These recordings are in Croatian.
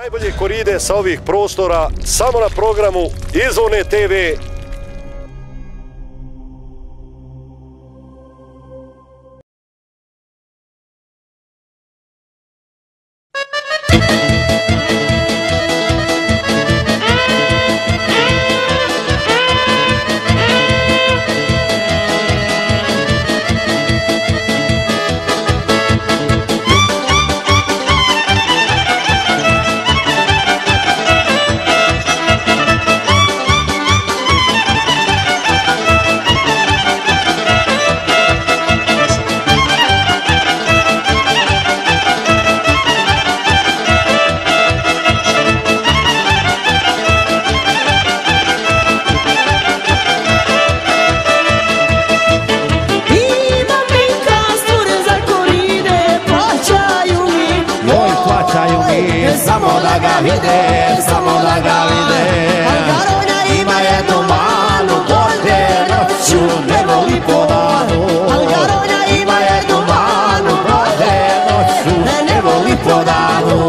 Najbolje koride sa ovih prostora samo na programu Izvorne TV. Samo da ga vide, samo da ga vide. Algaronja ima jednu malu, bode noću ne voli po danu. Algaronja ima jednu malu, bode noću ne voli po danu.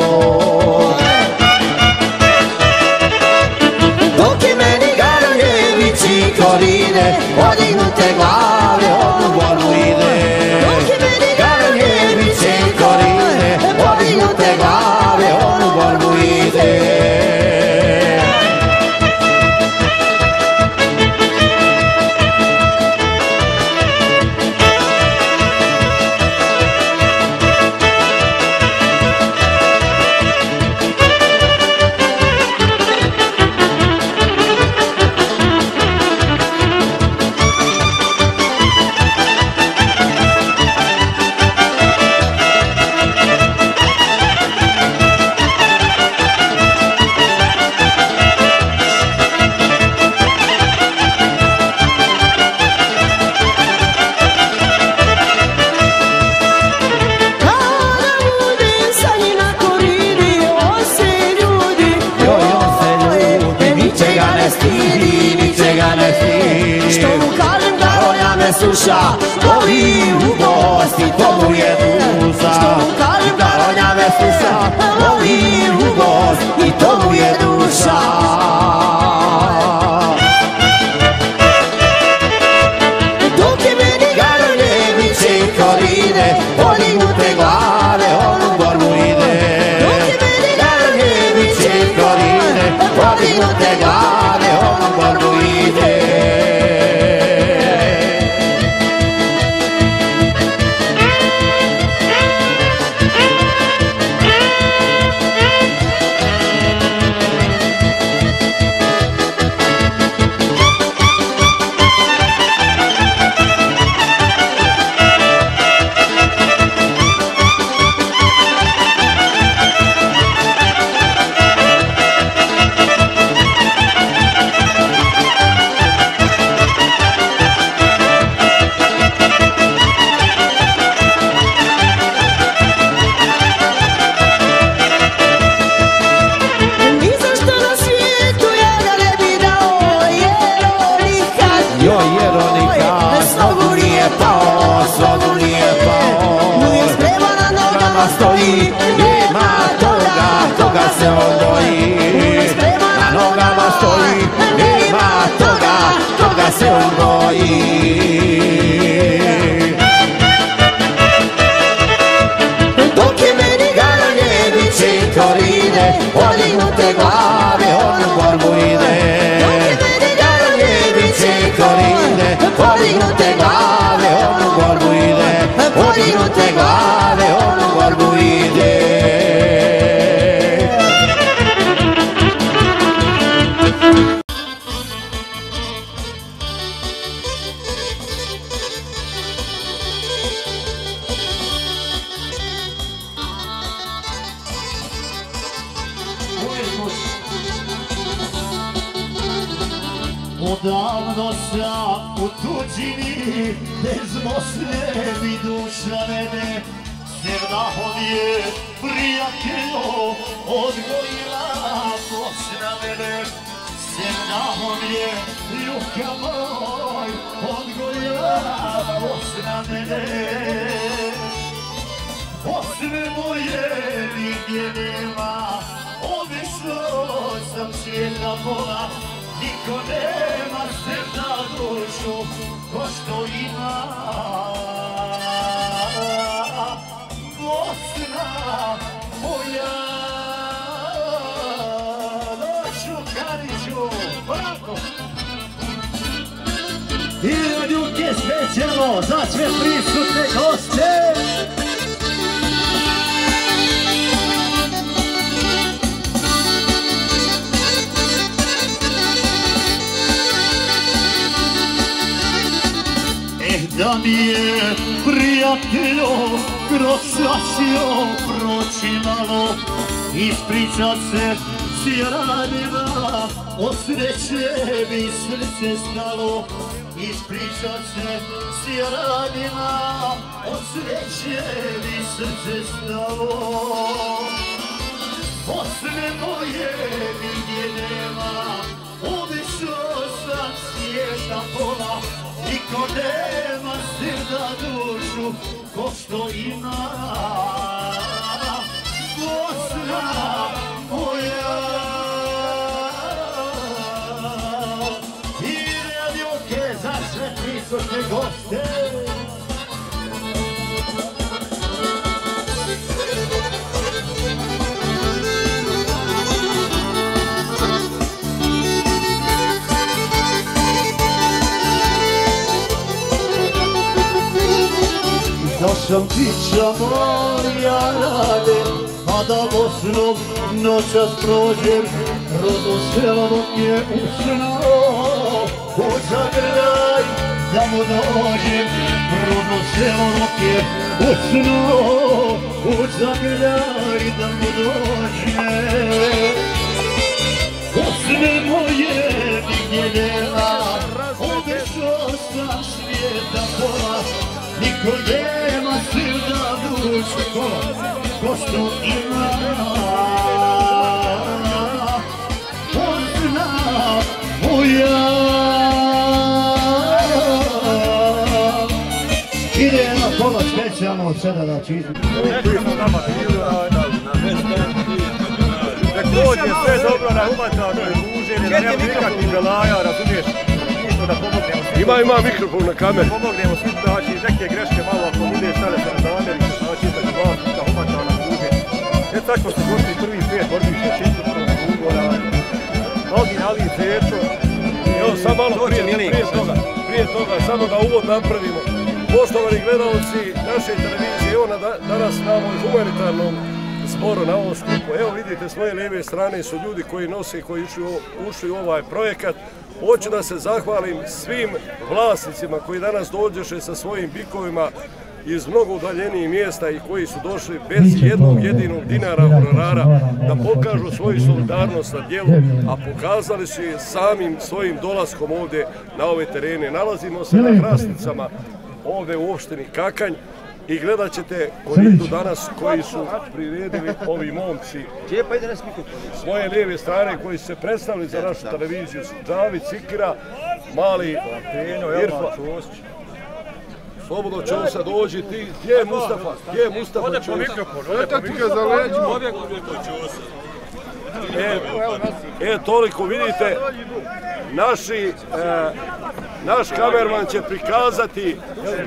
Dok je meni Garonjevići koride, podignute glave od u borbu ide. Dok je meni Garonjevići koride, podignute glave što mu kažem Garonja me sluša, voli u gosti, to mu je duša. Što mu kažem Garonja me sluša, voli u gosti, to mu je duša. Dok je meni Garonjevići koride, podignute glave on u borbu ide. Dok je meni Garonjevići koride, podignute glave on u borbu ide. Stoji, nema toga, koga se on boji. Na nogama stoji, nema toga, koga se on boji. Dok je meni Garonjevići koride, podignute glave on u borbu ide. Dok je meni Garonjevići koride, podignute glave on u borbu ide. Podignute glave on u borbu ide. Odavno sam u tuđini, bezmosne mi duša mene. Sevdahom je prijateljo odgojila Bosna mene. Sevdahom je ljuka moj odgojila Bosna mene. Bosne moje nigdje nema, pola, niko nema srda dušu, ko što ima Bosna moja. Noću Kariću, bravo! I radjuke specijalno za sve prisutne goste! Da mi je prijateljo kroz svačio proći malo, ispričat se s jaranima, o sreće bi srce stalo. Ispričat se s jaranima, o sreće bi srce stalo. Bosne moje nigdje nema, obišao sam svijeta pola, niko nema srda dušu, ko što ima Bosna moja. I radioke za sve prisutne goste. Da sam ptića moja rade, a da Bosnom noćas prođem, rodno selo dok je usnao, zagrljaj da mu dođem, rodno selo dok je usnao, zagrljaj da mu dođem. Bosne moje nigdje nema, obišao sam svijeta pola, niko nema srda dušu, ko što ima Bosna moja. Ide na pola specijalno od sada da čitam. Nek dođe sve dobro na humantarnoj druženje, da nema nikakvih galaja, razumiješ? Ništo da pomognemo. Ima mikrofon na kameru. Pomognemo svi, znači neke greške malo ako bude stane se na zamjeri, znači da će vas na humantarno druženje. Sad smo se došli prvi 5 borbišta, 4 ugovora, Nogin, Ali i Zečo. Evo sad malo prije toga, samo da uvod napravimo. Poštovani gledalci naše televizije, evo danas na ovoj humanitarnom zboru na ovom skupu. Evo vidite, s moje lijeve strane su ljudi koji nose i koji ušli u ovaj projekat. Hoću da se zahvalim svim vlasnicima koji danas dođeše sa svojim bikovima iz mnogo udaljenijih mjesta i koji su došli bez jednog jedinog dinara honorara da pokažu svoju solidarnost na djelu, a pokazali su je samim svojim dolaskom ovdje na ove terene. Nalazimo se na Hrasnicama ovdje u opštini Kakanj i gledat ćete koridu danas koji su priredili ovi momci s moje lijeve strane koji su se predstavili za našu televiziju. Džavi Cikira, Mali Irfa. Slobodno Čosa, dođi ti. Gdje je Mustafa? Gdje je Mustafa Čosa? Ode po mikrofon, ode po mikrofon. Toliko vidite, naš kamerman će prikazati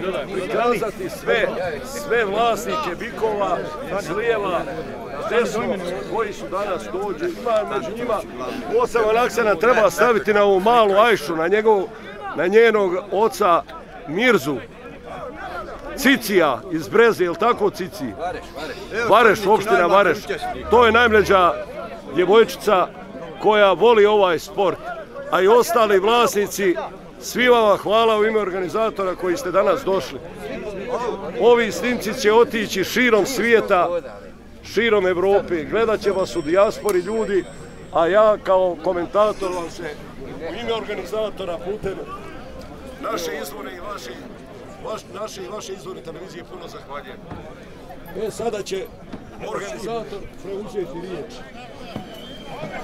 sve vlasnike bikova s lijeva, desno, koji su danas dođu. Ima među njima poseban akcenat treba staviti na ovu malu Ajšu, na njenog oca Mirzu. Cicija iz Breze, je li tako Cici? Vareš, opština Vareš. To je najmlađa djevojčica koja voli ovaj sport. A i ostali vlasnici, svi vama hvala u ime organizatora koji ste danas došli. Ovi snimci će otići širom svijeta, širom Evrope. Gledat će vas u dijaspori ljudi, a ja kao komentator vam se u ime organizatora putem naše izvore i vaše izvore televizije puno zahvaljujem. Sada će organizator preuzeti riječ.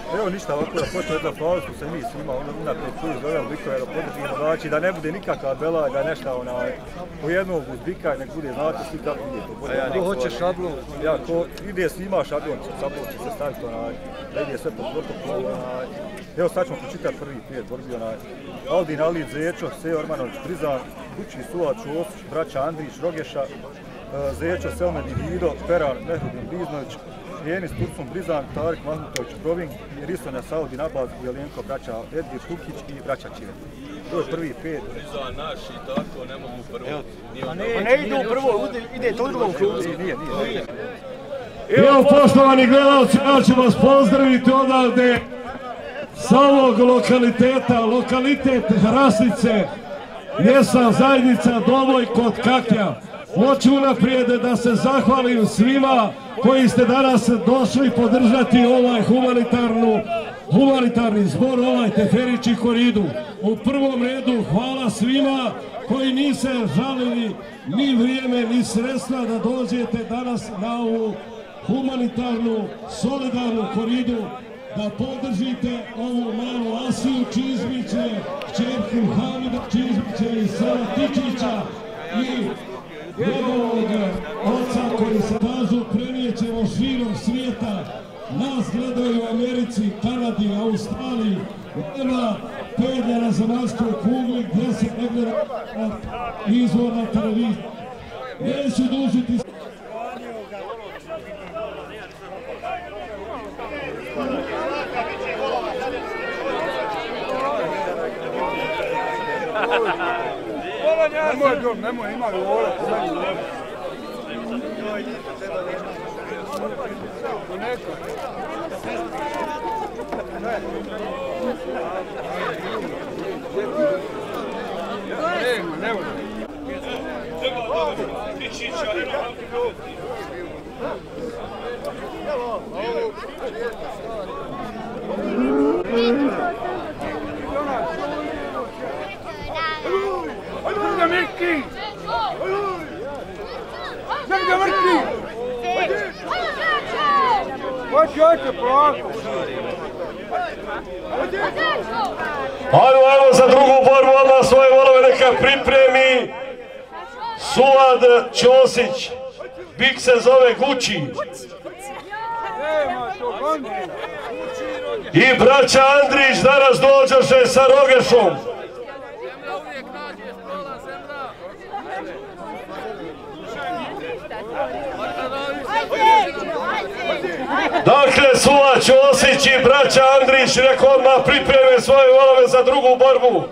Evo ništa, ovako da počne zahvalili smo se mi svima, unaprijed čuli za ove bikove da podržimo, znači da ne bude nikakva bela, da nešto po jednog uz bika, nek bude, znate svi kako ide to. Ko hoće šablon, ko ide snima šablon, šablon će se staviti da ide sve po protokolu. Evo sad ćemo počitati prvi 5 borbi, Aldin Alid Zečo, Sejo Armanović Brizan, Kući Sulač Osić, braća Andrić Rogeša, Zečo Selmedi Vido, Peran Mehrudin Biznović, Jenis Tursun Brizan, Tarik Mahmutović Proving, Risonja Saudi Nabaz, Jeljenko, braća Edvir Kukić i braća Čiren. To je prvi 5. Brizan naš i tako ne mogu prvo. Ne ide u prvo, ide to u drugom krugu. Nije. Evo poštovani gledalci, ja ću vas pozdraviti odavde sa ovog lokaliteta, lokalitet Hrasnice, mjesna zajednica Dovoj kod Kakja. Hoću unaprijed da se zahvalim svima koji ste danas došli podržati ovaj humanitarni zbor, ovaj Teferići koridu. U prvom redu hvala svima koji niste žalili ni vrijeme ni sredstva da dođete danas na ovu humanitarnu, solidarnu koridu, da podržite ovu malu Asiju Čizmiće, kćerku Hamida Čizmiće iz sela Tičića i njegovog oca koji se kažu prenijećemo širom svijeta. Nas gledaju u Americi, Kanadi, Australiji, nema pedlja na zemaljskoj kugli gdje se ne gleda izvorna televizija. Neću dužiti. Nemoj, ima govora. Ajmo za drugu borbu, odmah svoje volove neka pripremi Sulad Ćosić, bik se zove Gući. I braća Andrić danas dođoše sa Rogešom. Dakle, Sulad Ćosić i braća Andrić reko odmah pripreme svoje volove za drugu borbu.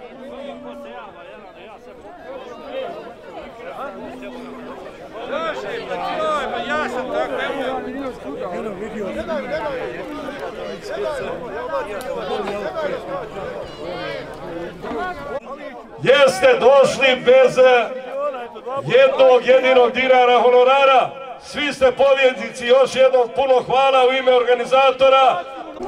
Jeste došli bez jednog jedinog dinara honorara. Svi ste pobjednici, još jednom puno hvala u ime organizatora.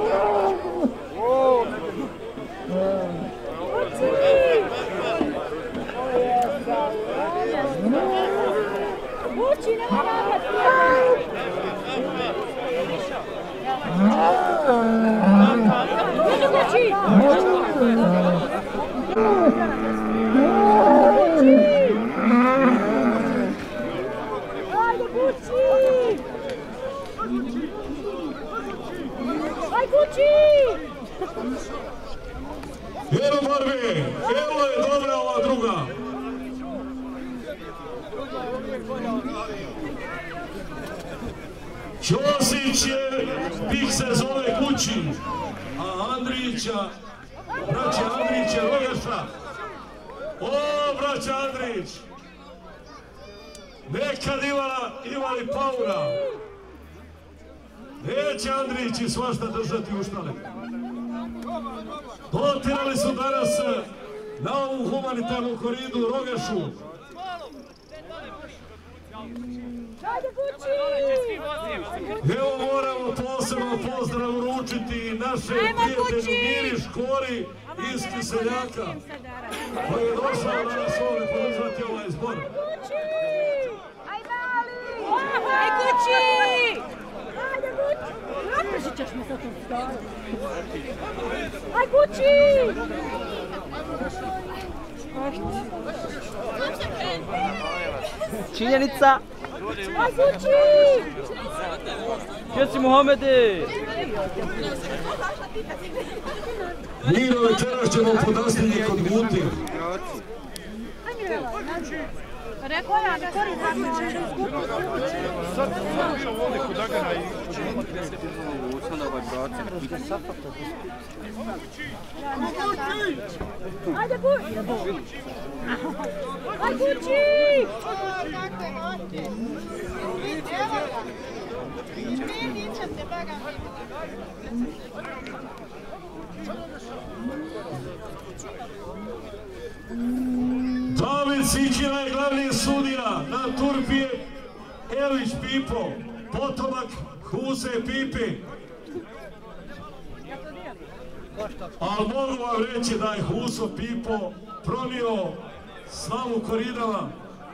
Evo borbe, evo je dobra ova druga. Ćosić je, bih se zove Kući, a Andrića, braća Andrića Rogeša. O, braća Andrić, nekad imali paura. Neće Andrići svašta držati uštale. Dotirali su danas na ovu humanitarnu koridu Rogešu. Evo moramo posebno pozdrav uručiti naše prijatelju Miri Škori iz Kiseljaka, koji je došao danas ovdje podržati ovaj zbor. Aj Kući! Aj kući! Činjenica! Aj kući! Gdje si Muhamede? Miro, večeras ćemo podastiti kod Guti. Rekao ja da kori tako izgubio. Sad sam bio ovdje kod Agana i... Ajde kući! Aj kući! David Sićina je glavni sudija, na turpi je Elić Pipo, potomak Huse Pipi. Ali mogu vam reći da je Huso Pipo pronio slavu koridama.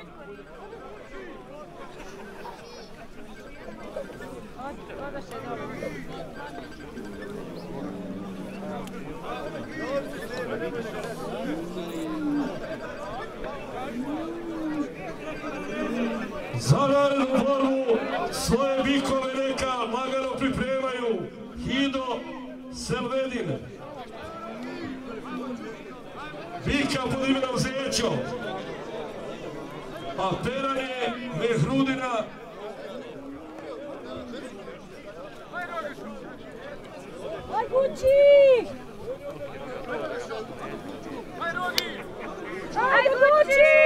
Za narednu borbu svoje bikove neka lagano pripremaju Hido Selvedin. Bika pod imenom Zećo. A Peran je Mehrudina. Aj kući! Aj kući!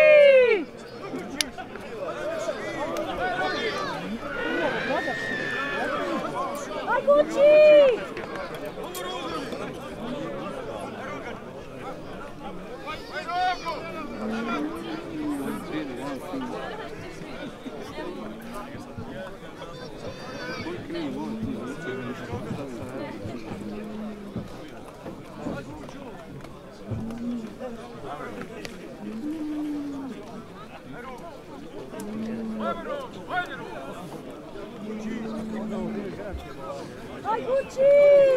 Aj kući! Aj kući!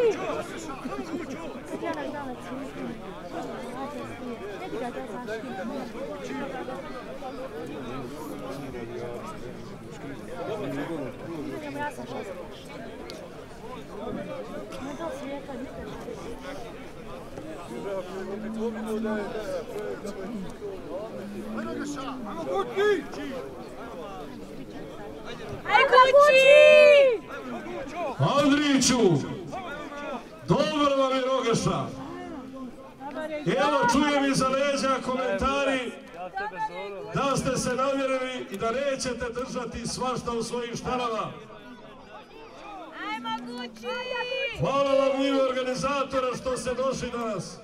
Aj kući! Andriću, dobro vam je Rogaša. Evo čujem iza leđa komentari da ste se namjerili i da nećete držati svašta u svojim štanama. Ajmo kući! Hvala vam u ime organizatora što ste došli danas.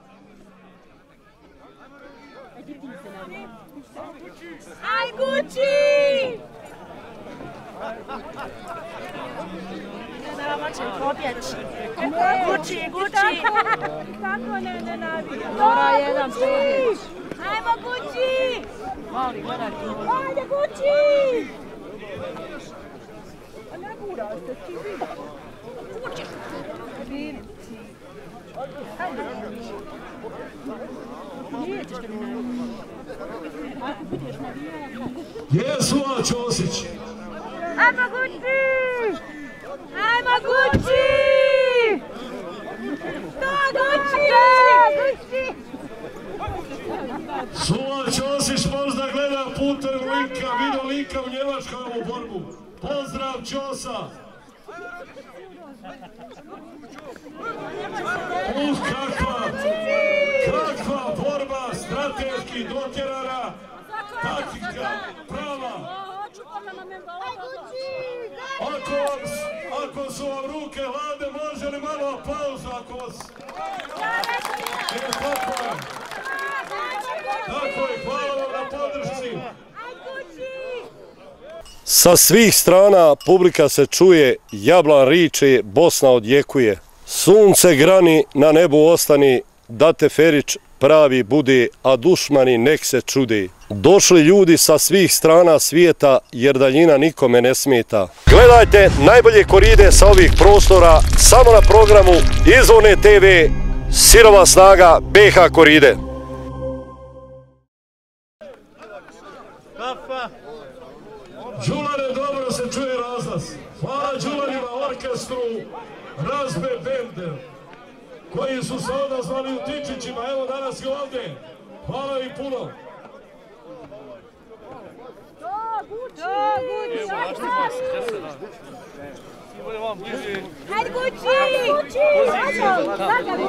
Aj kući! Kući, kući! Kako ne navijam? Kući! Ajmo kući! Ajde kući! A ne gura se, ti vidi. Kući! Vidi. Ajde. Nijećeš da mi navijam. Ako budeš navijala... Gdje je Suva Ćosić? Ajmo kući! Ajmo kući! Kući! Suva Ćosić možda gleda putem linka, video linka u Njemačkoj ovu borbu. Pozdrav Ćosa! Kakva borba strateški dotjerana, taktika prava. Ako su vam ruke hladne, može li malo pauza ako vas... Tako je, hvala vam na podršci. Sa svih strana publika se čuje, jablan riče, Bosna odjekuje. Sunce grani, na nebu ostani, Date Ferić pravi bude, a dušmani nek se čude. Došli ljudi sa svih strana svijeta, jer daljina nikome ne smeta. Gledajte najbolje koride sa ovih prostora, samo na programu Izvorne TV, Sirova snaga BH koride. Đulare, dobro se čuje razglas. Hvala Đularima orkestru Razbe Bende, koji su se odazvali u Tičićima. Evo danas je ovdje. Hvala im puno. Hajde Gući! Hajde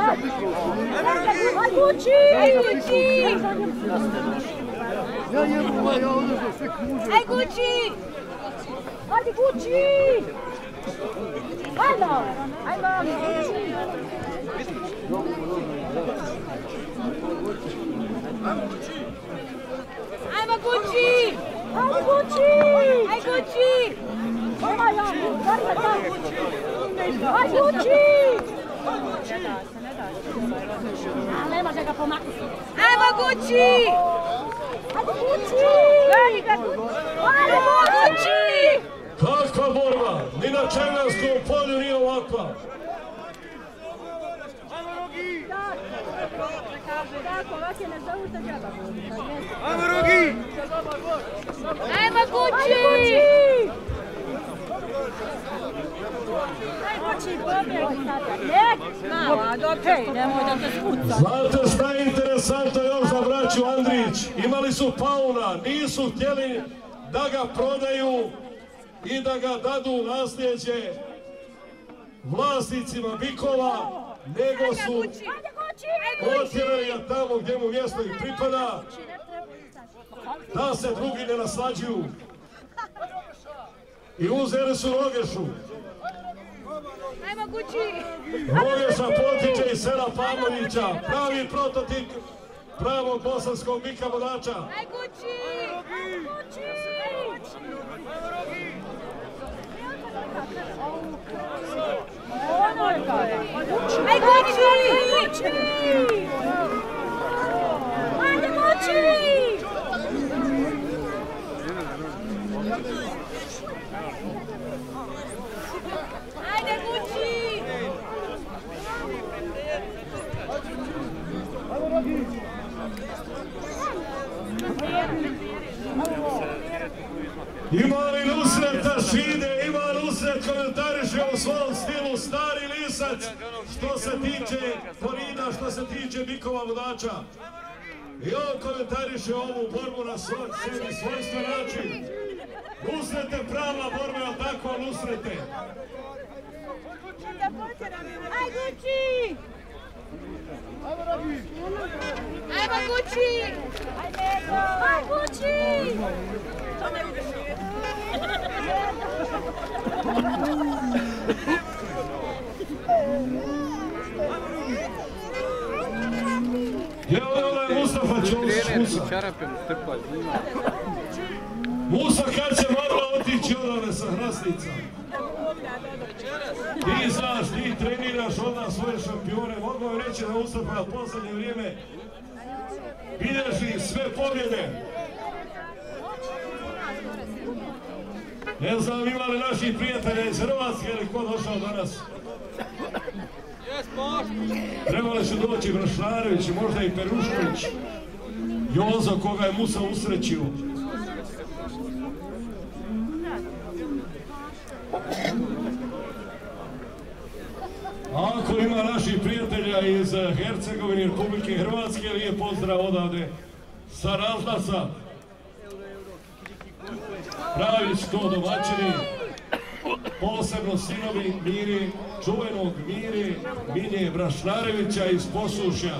Gući! Hajde Gući! Hajde Gući! Hajde! Ajmo Gući! Ajmo Gući! Ajmo Gući! Ajmo Gući! Ne može ga pomaknuti. Ajmo Gući! Ajmo Gući! Ajmo Gući! Kakva borba! Ni na Černarskom polju nije ovakva. Ajmo Rugi! Ajmo Gući! Znate šta je interesantno još za braću Andrić? Imali su Pauna, nisu htjeli da ga prodaju i da ga dadu nasljeđe vlasnicima bikova, nego su otjerali ga tamo gdje mu mjesto i pripada, da se drugi ne naslađuju. I uzeli su Rogešu. Rogeša potiče iz sela Pavlovića, pravi prototip pravog bosanskog bika vodača. Aj Gući! Aj Gući! Ajde Gući! Ajde Gući! Ima li Nusret da šide, ima Nusret komentariše u svom stilu stari lisac što se tiče korida, što se tiče bikova vodača. I on komentariše ovu borbu na sebi svojstven način. Nusrete, prava borba, je li tako, Nusrete? Aj Gući! Ajmo Gući! Aj Gući! Evo je Mustafa Ćosić, Musa. Musa kad će mogla otići odavde sa Hrasnica? Ti znaš, ti treniraš od nas svoje šampione. Mogu vam reći da Mustafa na posljednje vrijeme bilježi sve pobjede. Ne znam ima li naših prijatelja iz Hrvatske ili ko došao danas. Trebali su doći Brašnarević i možda i Perušković. Jozo koga je Musa usrećio. Ako ima naših prijatelja iz Hercegovine i Republike Hrvatske, lijep pozdrav odavde sa Razglasa. Pravi su to domaćini, posebno sinovi Miri, čuvenog Miri, Milje Brašnarevića iz Posušja.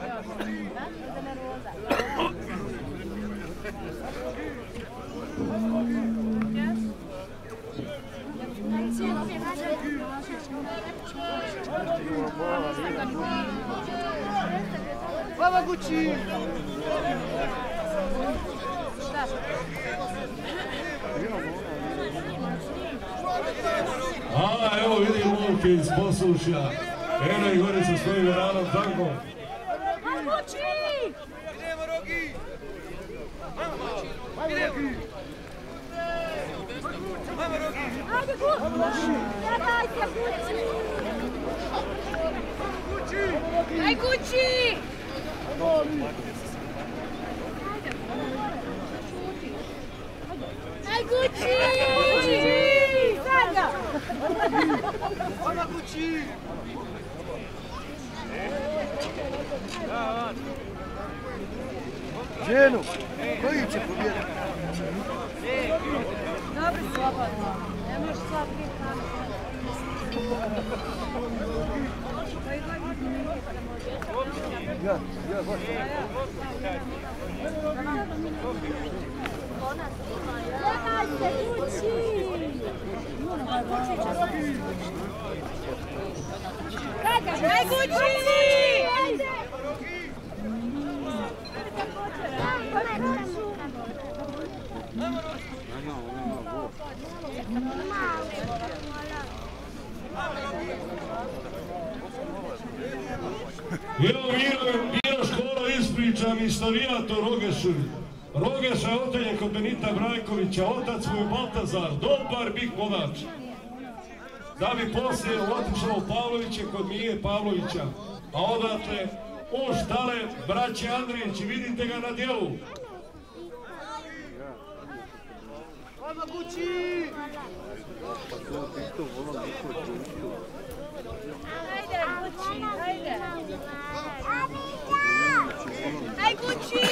Hvala Gući! A, evo vidim Luke iz Posušja. Eno i gori sa svojim veranom tankom. kući! Idemo, Rogi! Ajmo, Rogi! Ajde, kući! Ja dajte kući! Aj kući! Aj kući! Sada! Ajmo, kući! Ženu, koji će pobjediti? Dobro, slobodno. Ne možeš slab biti tamo. Gledajte kući! Aj kući! Evo Miro škola ispričam istorijat o Rogešu. Rogeša je oteljen kod Benita Brajkovića, otac mu je Baltazar, dobar bik vodač. Da bi poslije otišao u Pavloviće kod Mije Pavlovića, a odatle u štale braće Andrijević i vidite ga na djelu. Ajmo, kući! Ajde, kući, ajde! Aj kući!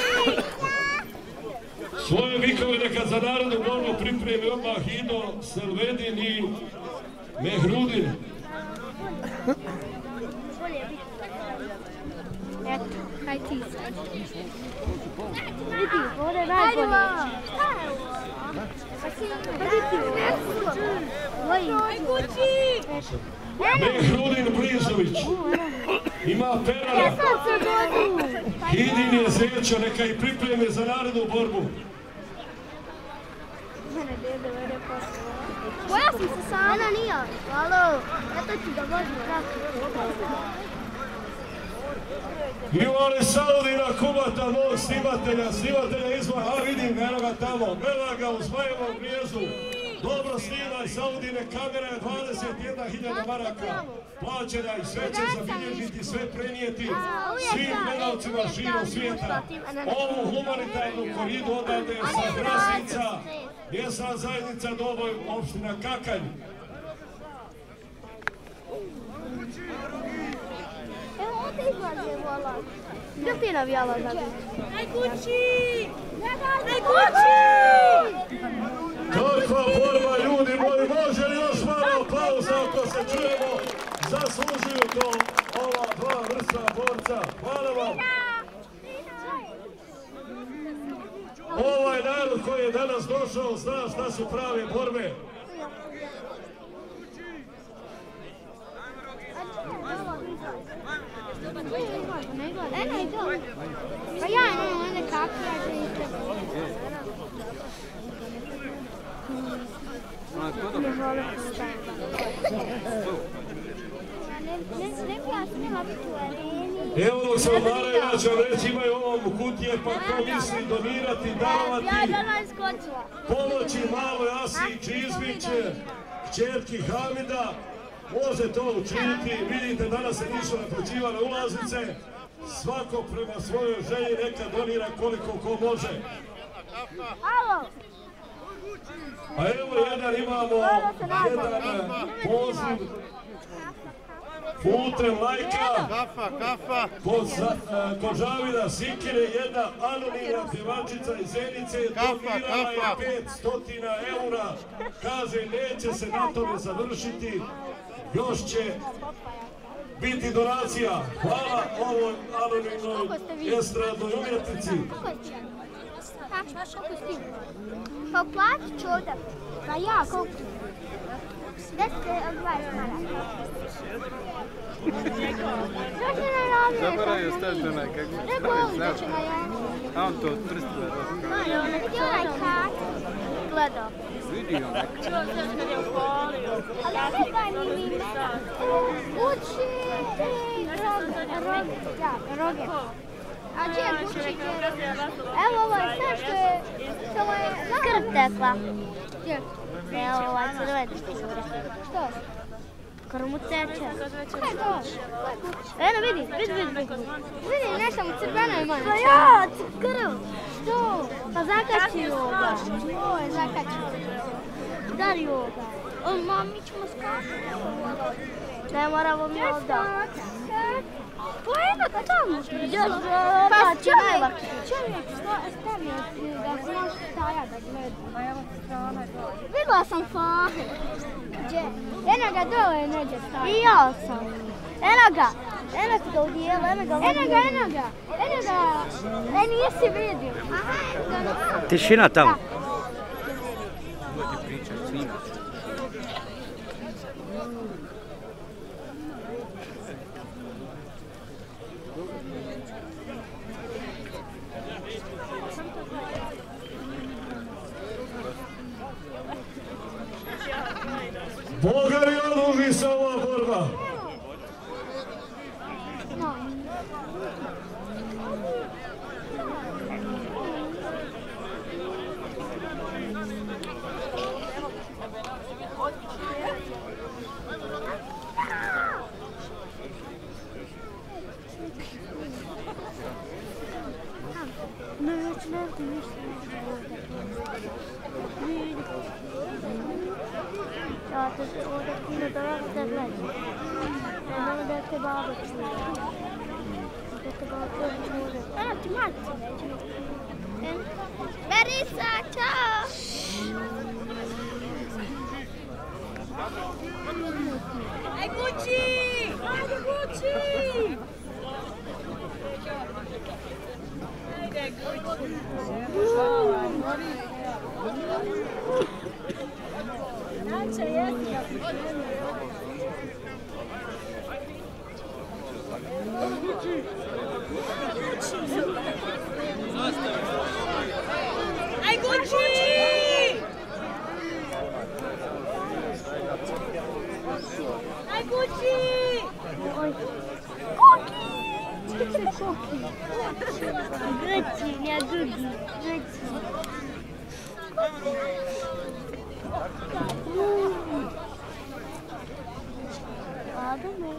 Svoje vikove neka za narodnu borbu pripremi odmah Ido, Selvedin i Mehrudin. Eto, kaj ti sad? Vidi, ovo je najbolje. Aj kući! Mehrudin Blizović ima penala. Hidin je Zeća, neka i pripreme za narodnu borbu. Koja sam se sana nije? Alo, eto ću da vodim Ivane Saudina Kubata, mog snimatelja izvan, a vidim ga, eno ga tamo, gleda ga u Zmajevom gnijezu. Dobro snimaj, Saudine, kamera je 21.000 maraka plaćena i sve će zabilježiti, sve prenijeti svim gledalcima širom svijeta. Ovu humanitarnu koridu odavde sa Grasnica, mjesna zajednica Doboj, opština Kakanj. Evo ovdje izlaze vola. Gdje ti navijala za bi? Aj kući! Aj kući! Kakva borba, ljudi moji, može li još malo aplauza ako se čujemo? Zaslužuju to ova dva vrsna borca. Hvala vam. Ovaj narod koji je danas došao zna šta su prave borbe. Pa ja imam one kakve, ja ću ih ne volim ne bi ja smjela biti u areni. Evo dok se odmaraju, ja ću vam reći, imaju ovom kutije, pa ko misli donirati, darovati, pomoći maloj Asi Čizmić, kćerki Hamida, može to učiniti. Vidite, danas se nisu naplaćivale ulaznice, svako prema svojoj želji neka donira koliko ko može. A evo imamo jedan poziv putem lajka kod Žavida Sikire, jedna anonimna pjevačica iz Zenice donirala je 500 eura, kaže neće se na tome završiti, još će biti donacija. Hvala ovoj anonimnoj estradnoj umjetnici. Koliko si ti? Pa platit ću ovdje. Pa ja, koliko? 10 od 20 maraka. Zašto ne radi? Zaboravio staviti onaj kako... Ne boli da će ga ja. A on to od prstila razgleda. Vidi onaj kat. Gledao. Vidi onaj. Čuo se kad je upolio. Ali ne daj mi imena. Uči ti roge. A gdje je kućiće? Evo ovo je sve što je... Samo je krv tekla. Gdje? Evo ovaj crveni. Što? Krv mu teče. Kaj je to? Eno vidi. Vidi, nešto mu crveno ima. Pa ja, krv. Što? Pa zakačio ga. Ovo je zakačio. Dario ga. Mami ćemo skakati. Ne moramo mi odati. Pa eno da tamo. Pa čovjek stavio da znaš staja da gleda. Vidjela sam Fahe. Gdje? Eno ga dole neđe staja. I ja sam. Eno ga u dijelu, eno ga. Nisi vidio. Tišina tamo. Bogari, odluži se ova borba. Ja, to je ovdje puno dobro da gledam. Nemoj da te babo čuje. Eno ti mačice nećemo. Berisa, čao! Aj kući! Ajde kući! Ajde kući! Nače, jesi ga pripremio. Aj kući! Aj kući! Kuki! Grci, ne drugi. Grci. Adame.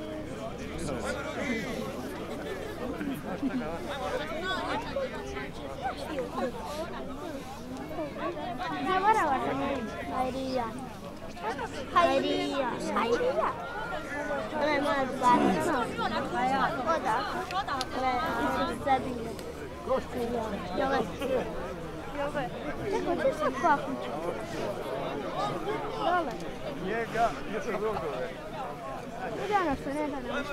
Zavarala sam Hajrija. Ona je moja drugarica. Odakle? Ona je Sabina. Jove. Neko ti se pakuću. Dole. Njega, nešto drugo. Udano se, ne da nam.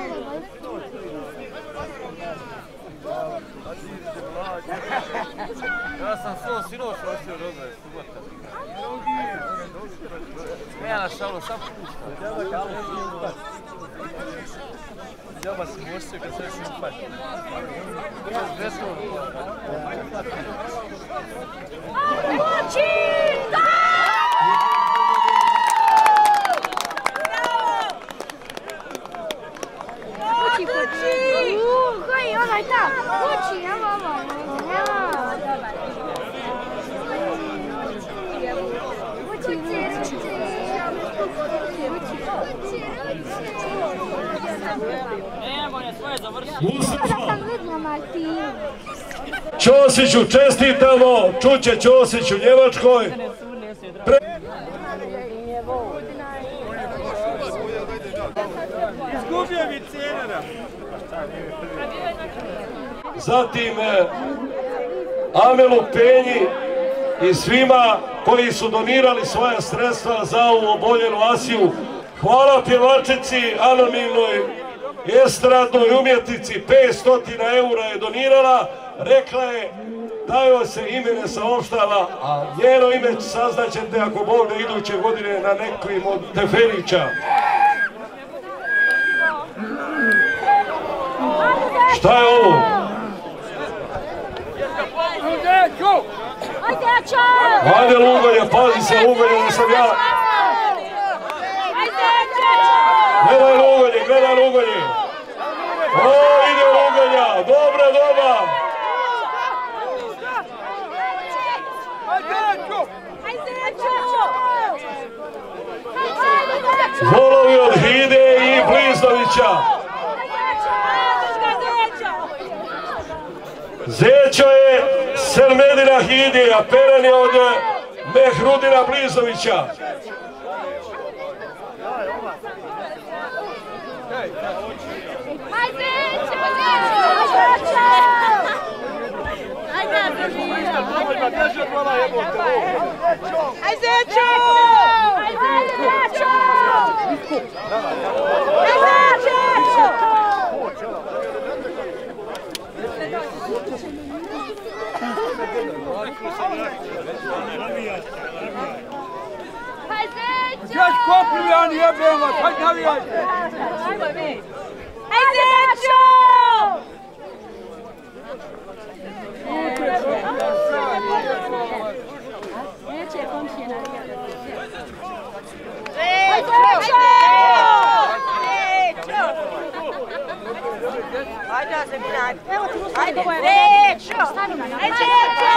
Ja sam svoj sinoć nosio robe, subota. Ja na šalu sam pušta. Djaba si mošće kad sve si upati. Kući! Da! Kući! Koji onaj tam? Kući, evo ovo. Mustafa Martinu. Ćosiću čestitamo, Čuće Ćosić u Njemačkoj. Izgubio mi cijenera. Zatim Amelu Penji i svima koji su donirali svoja sredstva za ovu oboljenu Asiju. Hvala pjevačici, anonimnoj estradnoj umjetnici, 500 eura je donirala. Rekla je da joj se ime ne saopštava, a njeno ime saznaćete ako Bog da iduće godine na nekim od teferića. Šta je ovo? Ajde Lugolja, pazi se Lugolja da sam ja. Gledaj Lugolje, gledaj Lugolje. O, ide Lugolja, dobra doba. Zećo je Selmedina Hidi, a Peren je od Mehrudina Blizovića. Gdje kopljani jebemo, hajde navijajte! Hajde, Zećo! Neće komšije navijati. Zećo! Hajde da se mirati. Hajde, Zećo! Hajde,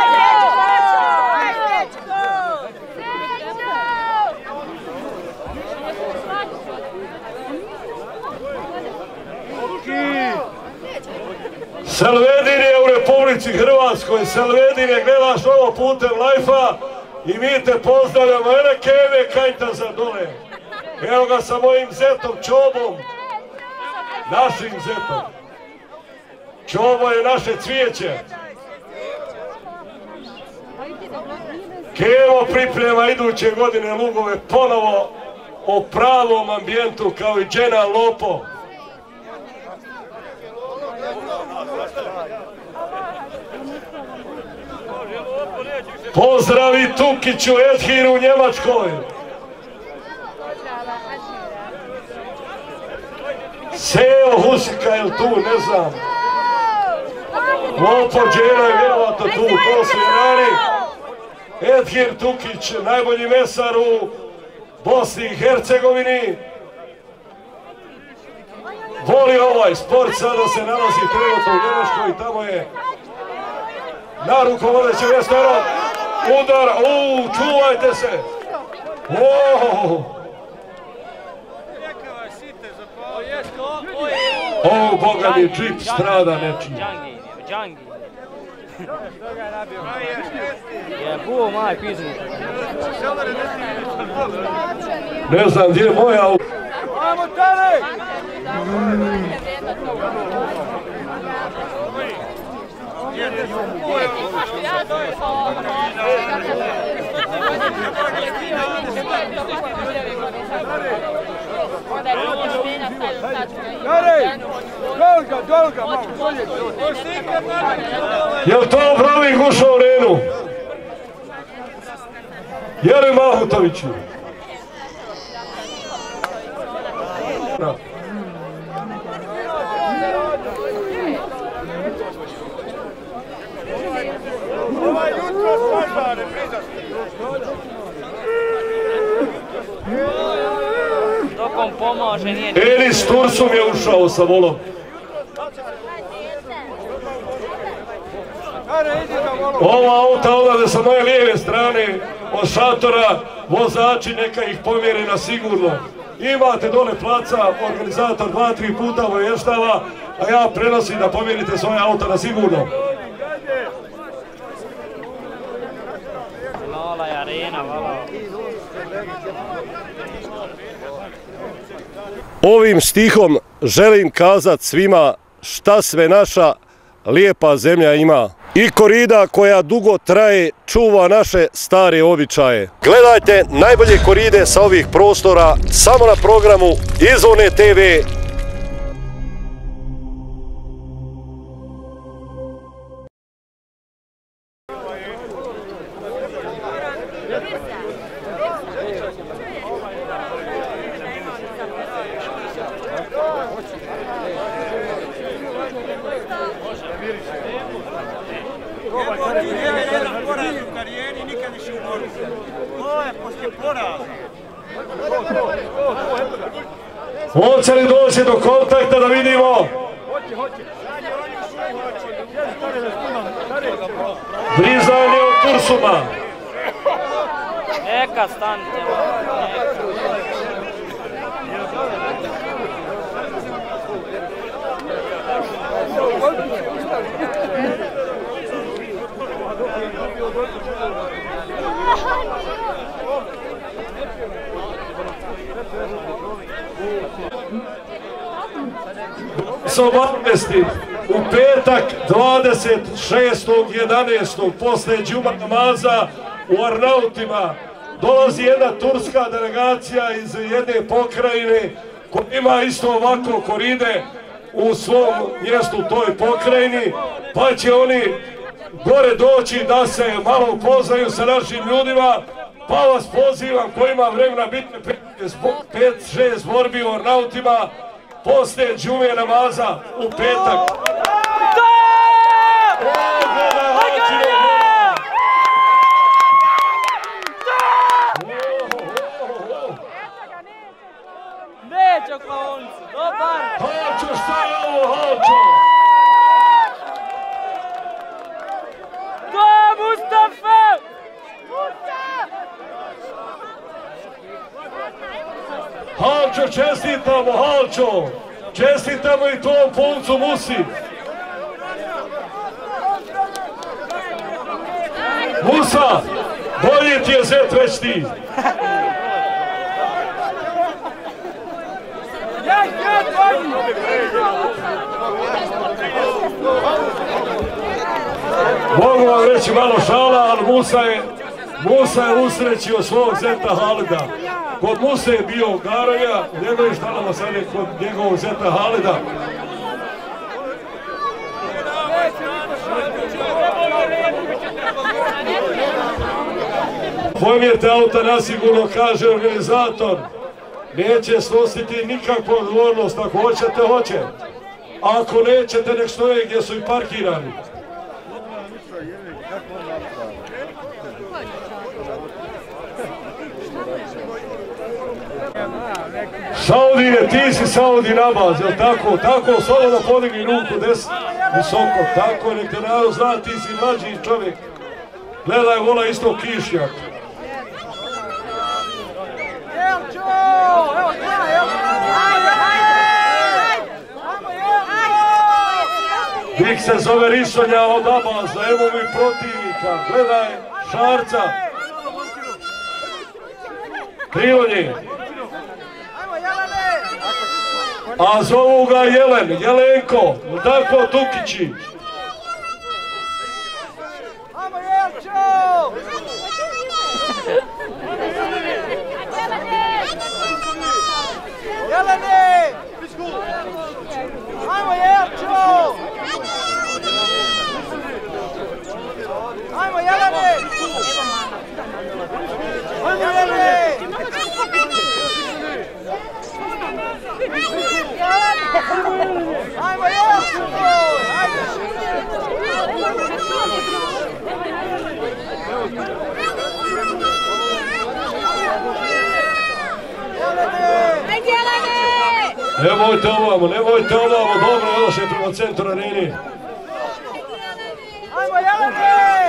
Selvedin je u Republici Hrvatskoj, Selvedin je, gledaš ovo putem live-a i mi te pozdravljamo, ene Keve Kajtaza dole. Evo ga sa mojim zetom Čobom, našim zetom. Čobo je naše cvijeće. Kevo priprema iduće godine lugove ponovo o pravom ambijentu kao i Džena Lopo. Pozdravi Tukiću Edhiru u Njemačkoj. Seo Husika je tu, ne znam. Lopo Džena je vjerovatno tu, to su Irani. Edhir Tukić, najbolji mesar u Bosni i Hercegovini. Voli ovaj sport, sada se nalazi trenutno u Njemačkoj i tamo je na rukovodeće mjesto. Udar, čuvajte se. Boga mi, džip strada nečiji. Ne znam gdje je moja auto. Vamo tale! Dolga, malo bolje. Jel to Brovik ušao u Renu? Je li Mahutoviću? Ovaj jutro svažba reprizašli. Dok on pomaže nije... Enis Tursum je ušao sa volom. Ova auta odlaze sa moje lijeve strane od šatora, vozači neka ih pomjeri na sigurno. Imate dole placa, organizator 2-3 puta obavještava, a ja prenosim da pomjerite svoje auta na sigurno. Mala je arena, vala. Ovim stihom želim kazat svima šta sve naša lijepa zemlja ima. I korida koja dugo traje čuva naše stare običaje. Gledajte najbolje koride sa ovih prostora samo na programu Izvorne TV. Hoće li doći do kontakta da vidimo? Blizanje od Tursuma. Neka stanite. vas obavesti, u petak 26.11. posle džuma namaza u Arnautima dolazi jedna turska delegacija iz jedne pokrajine koja ima isto ovako koride u svom mjestu u toj pokrajini, pa će oni gore doći da se malo upoznaju sa našim ljudima, pa vas pozivam ko ima vremena biti 5-6 borbi u Arnautima posle džume namaza u petak. Nećo klaonicu, dobar! Halčo, šta je ovo, Halčo? To, Mustafa! Halčo, čestitamo, Halčo! Čestitamo i tom puncu Musi! Musa, bolje ti je zet već ti! Mogu vam reći malo šala, ali Musa je usrećio svog zeta Halida. Kod Muse je bio Garonja, u njegovim štalama sad je kod njegovog zeta Halida. Pojmijete auta nasigurno, kaže organizator. Neće snositi nikakvu odgovornost, ako hoćete, hoće. A ako nećete, nek stoje gdje su i parkirani. Saudine, ti si Saudi Nabaz, jel tako? Tako, slobodno podigni ruku visoko, tako, nek te narod zna, ti si mlađi čovjek. Gledaj, vola isto kišnjak. Dik se zove Risonja od Abaza, evo mi protivnika, gledaj, Šarca. Krionji. A zovu ga Jelen, Jelenko, tako Tukići. Ajmo Jelčo! Jelene! Ajmo Jelčo! Ajmo Jelene! Ajmo Jelene! Ajmo Jelčo! Nemojte ovamo, dobro, još je prema centru areni. Ajmo Jelene!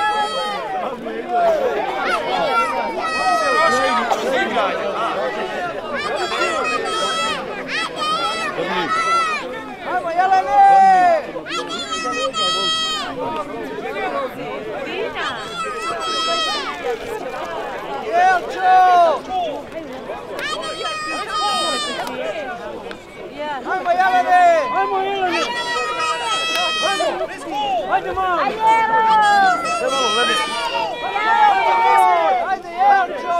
Ajmo Jelene! Jelčo! Ajmo Jelene! Ajmo Jelene! Ajde malo! Ajde Jelčo!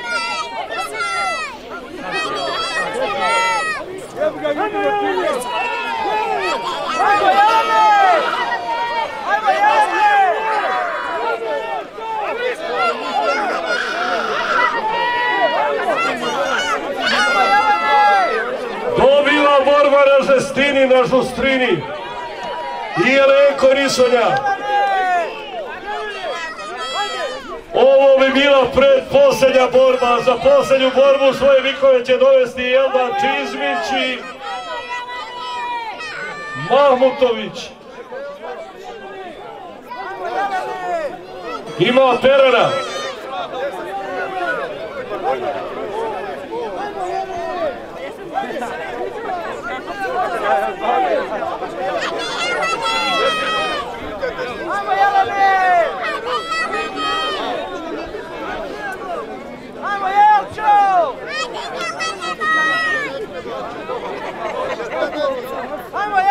Ajmo Jelene! Ajmo Jelene! Dobila borba na žestini, na žustrini. I Jelenko Risonja. Ovo bi bila predposljednja borba. Za posljednju borbu svoje vikove će dovesti Jelban Čizmić i Mahmutović. Ima Perana. Ajmo Jelene! Ajmo Jelčo! Ajmo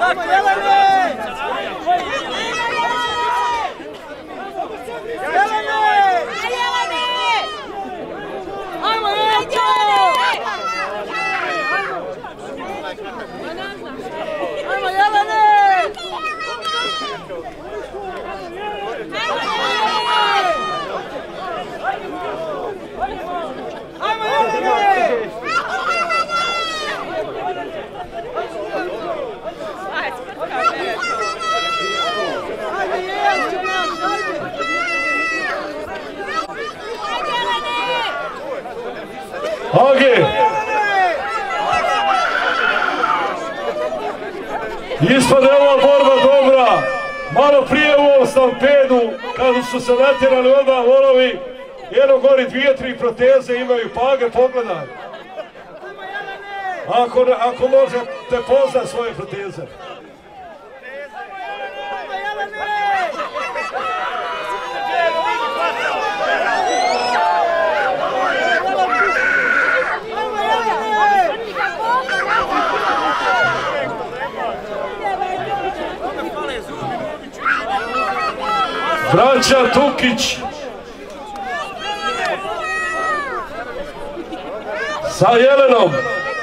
Age! Ispod je ova borba dobra. Malo prije u ovom stampedu, kada su se natjerali oba volovi, jedno gori 2-3 proteze, imaju page, pogledaj. Ako možete poznat svoje proteze. Braća Tukić sa Jelenom.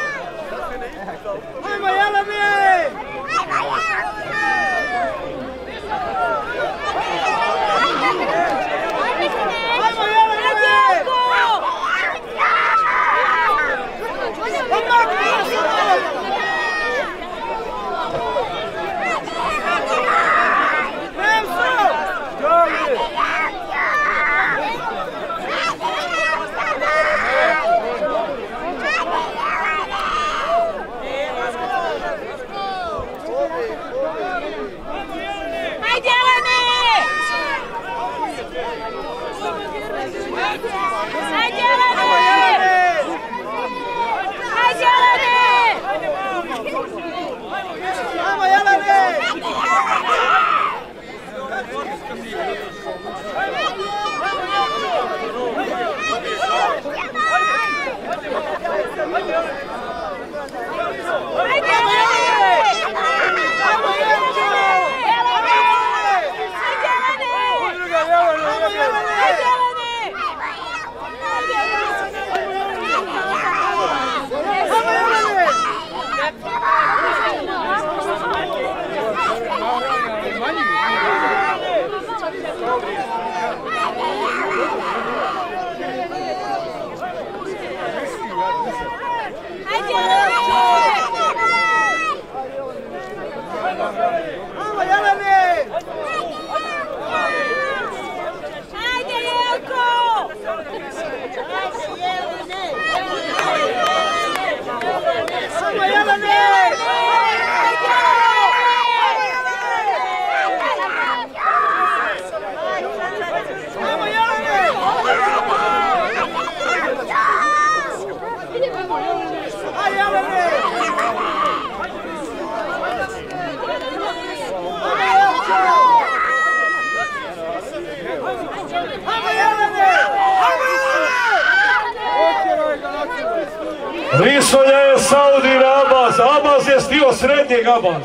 Risonja je Saudin Abbas, Abbas je stio srednjeg Abbas.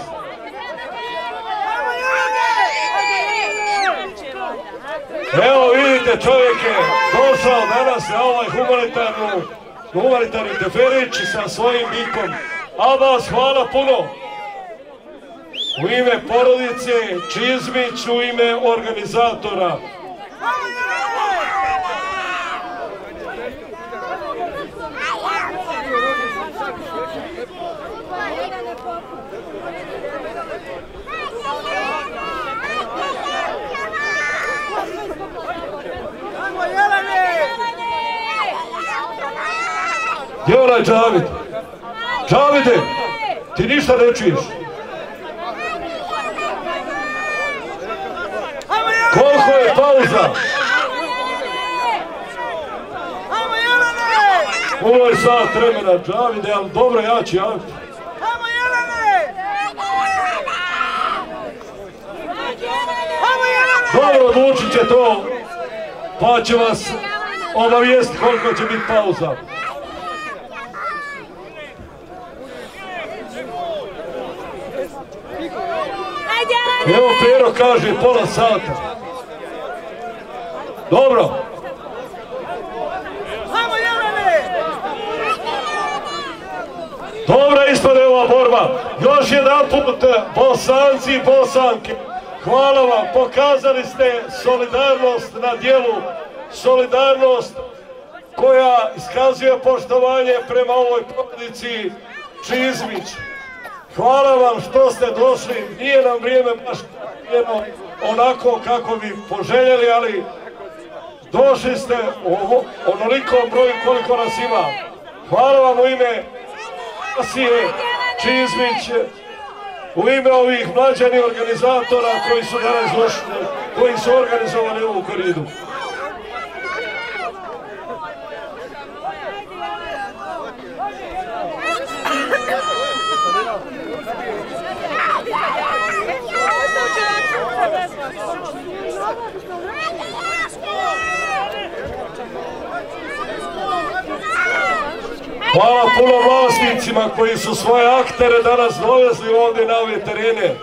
Evo vidite, čovjek je došao danas na ovaj humanitarni teferić sa svojim bikom. Abbas, hvala puno. U ime porodice Čizmić, u ime organizatora. Gdje onaj Džavid? Džavide, ti ništa ne čuješ. Koliko je pauza? Ovo je sat vremena, Džavide, ali dobro, ja ću javiti. Dobro, odlučit će to, pa će vas obavijesti koliko će biti pauza. Evo Pero kaže pola sata. Dobro. Dobra ispade ova borba. Još jedan put, Bosanci i Bosanke, hvala vam. Pokazali ste solidarnost na djelu. Solidarnost koja iskazuje poštovanje prema ovoj porodici Čizmić. Hvala vam što ste došli. Nije nam vrijeme baš onako kako bi poželjeli, ali došli ste u onolikom broju koliko nas ima. Hvala vam u ime Asije Čizmić, u ime ovih mlađanih organizatora koji su danas došli, koji su organizovali ovu koridu. Hvala puno vlasnicima koji su svoje aktere danas dovezli ovdje na ove terene.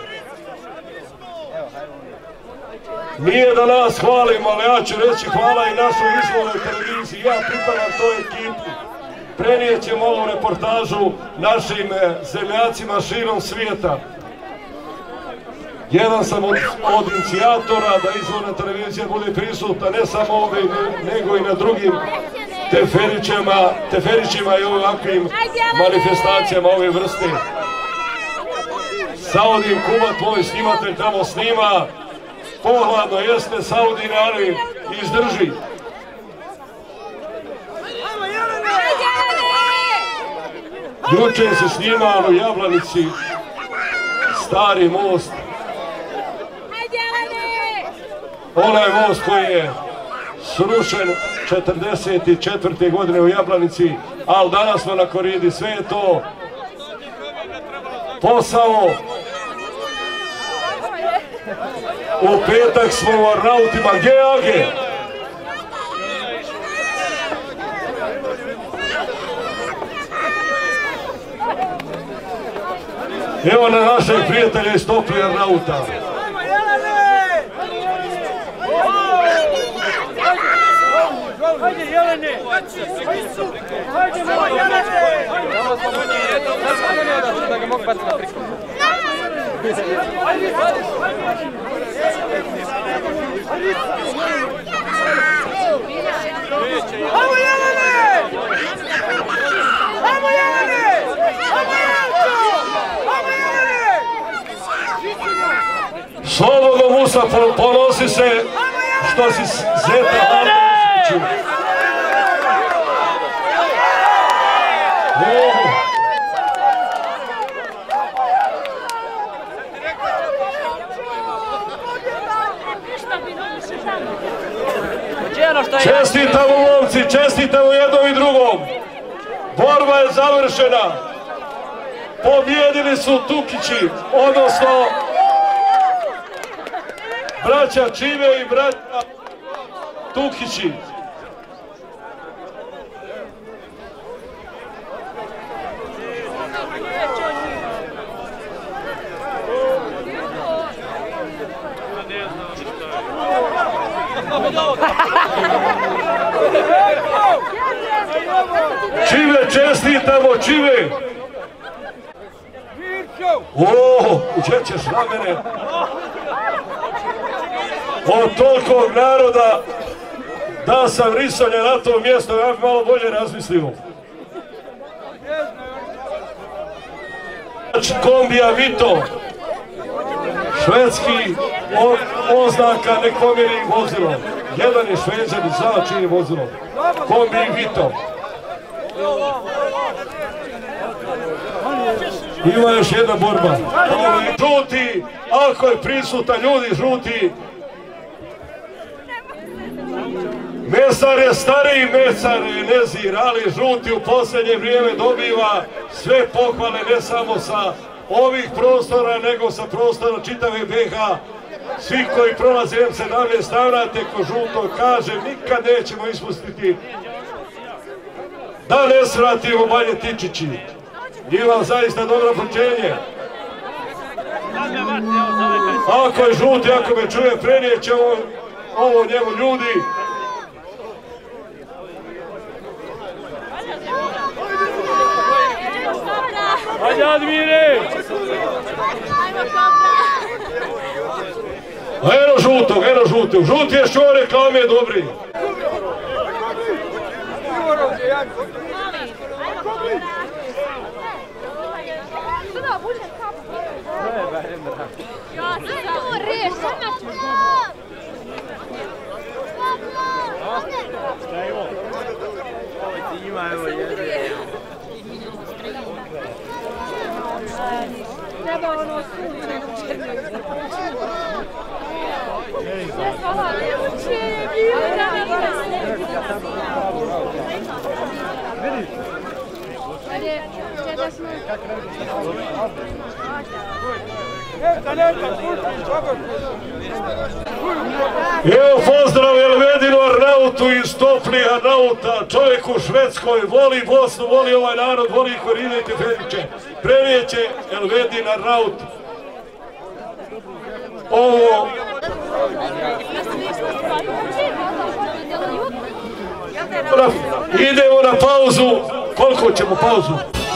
Nije da nas hvalimo, ali ja ću reći hvala i našoj izvornoj televiziji. Ja pripadam toj ekipi. Prenijet ćemo ovu reportažu našim zemljacima širom svijeta. Jedan sam od inicijatora da izvorna televizija bude prisutna ne samo ovdje, nego i na drugim teferićima i ovakvim manifestacijama ove vrste. Saudin Kubat, moj snimatelj, tamo snima. Pohladno jeste, Saudin, ali izdrži. Juče se snimalo u Jablanici stari most. Onaj most koji je srušen 1944. godine u Jablanici, ali danas smo na koridi, sve je to posao. U petak smo u Arnautima, gdje je Age? Evo na našeg prijatelja iz Topli Arnauta. Hajde Jelene! Hajde malo Jelene! Da ga mogu baciti na priko. Hajmo Jelene! Hajmo Jelene! Hajmo Jelko! Hajmo Jelene! Slobodno Musa, ponosi se što si zeta Hrvatska. Čestitamo momci, čestitamo jednom i drugom. Borba je završena. Pobjedili su Tukići, odnosno braća Čive i braća Tukići. Čive, čestitamo Čive. Gdje ćeš na mene? Od tolikog naroda da sam risanja na to mjesto, ja bi malo bolje razmislio. Kombija Vito, švedski oznaka nekomjernih vozilo. Jedan je Šveđan i zna čije vozilo. Kombi Vito. Ima još jedna borba. Žuti, ako je prisutan, ljudi žuti. Mesar je stariji mesar, Nezir, ali žuti u posljednje vrijeme dobiva sve pohvale, ne samo sa ovih prostora, nego sa prostora čitave BiH. Svi koji prolaze M17 stavljate ko žuto, kaže, nikad nećemo ispustiti da ne svratimo Banje Tičići. I vam zaista dobro počenje. Ako je žuti, ako me čuje, prenijet će ovo njemu ljudi. Hajde Admire! Eno žutog, žuti je što reklame dobri. Treba ono sunčano černo. Evo pozdrav Elvedinu Arnautu iz toplih Arnauta, čovjek u Švedskoj, voli Bosnu, voli ovaj narod, voli Korine i Teferiće. Premijet će Elvedin Arnaut. Ovo... Idemo na pauzu. Koliko ćemo pauzu?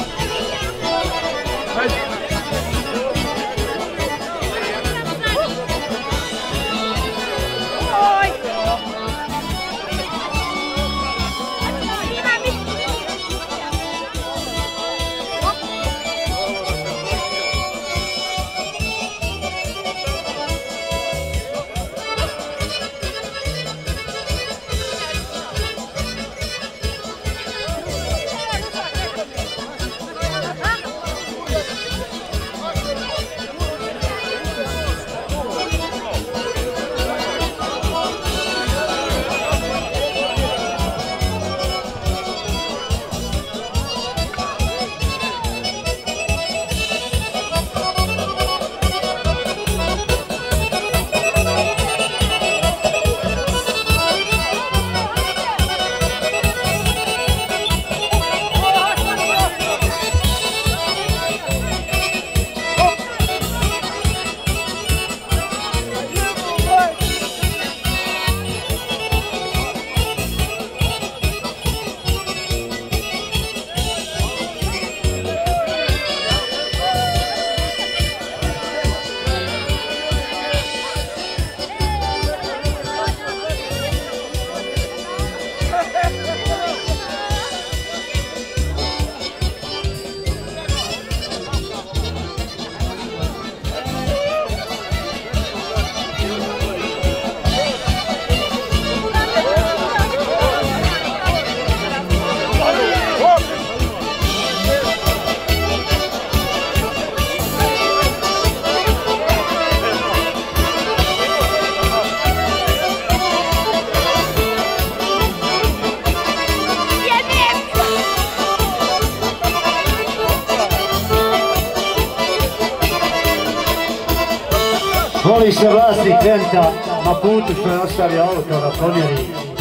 Voli se vlasnik Venta na putu što je ostavio auto na pomjeri.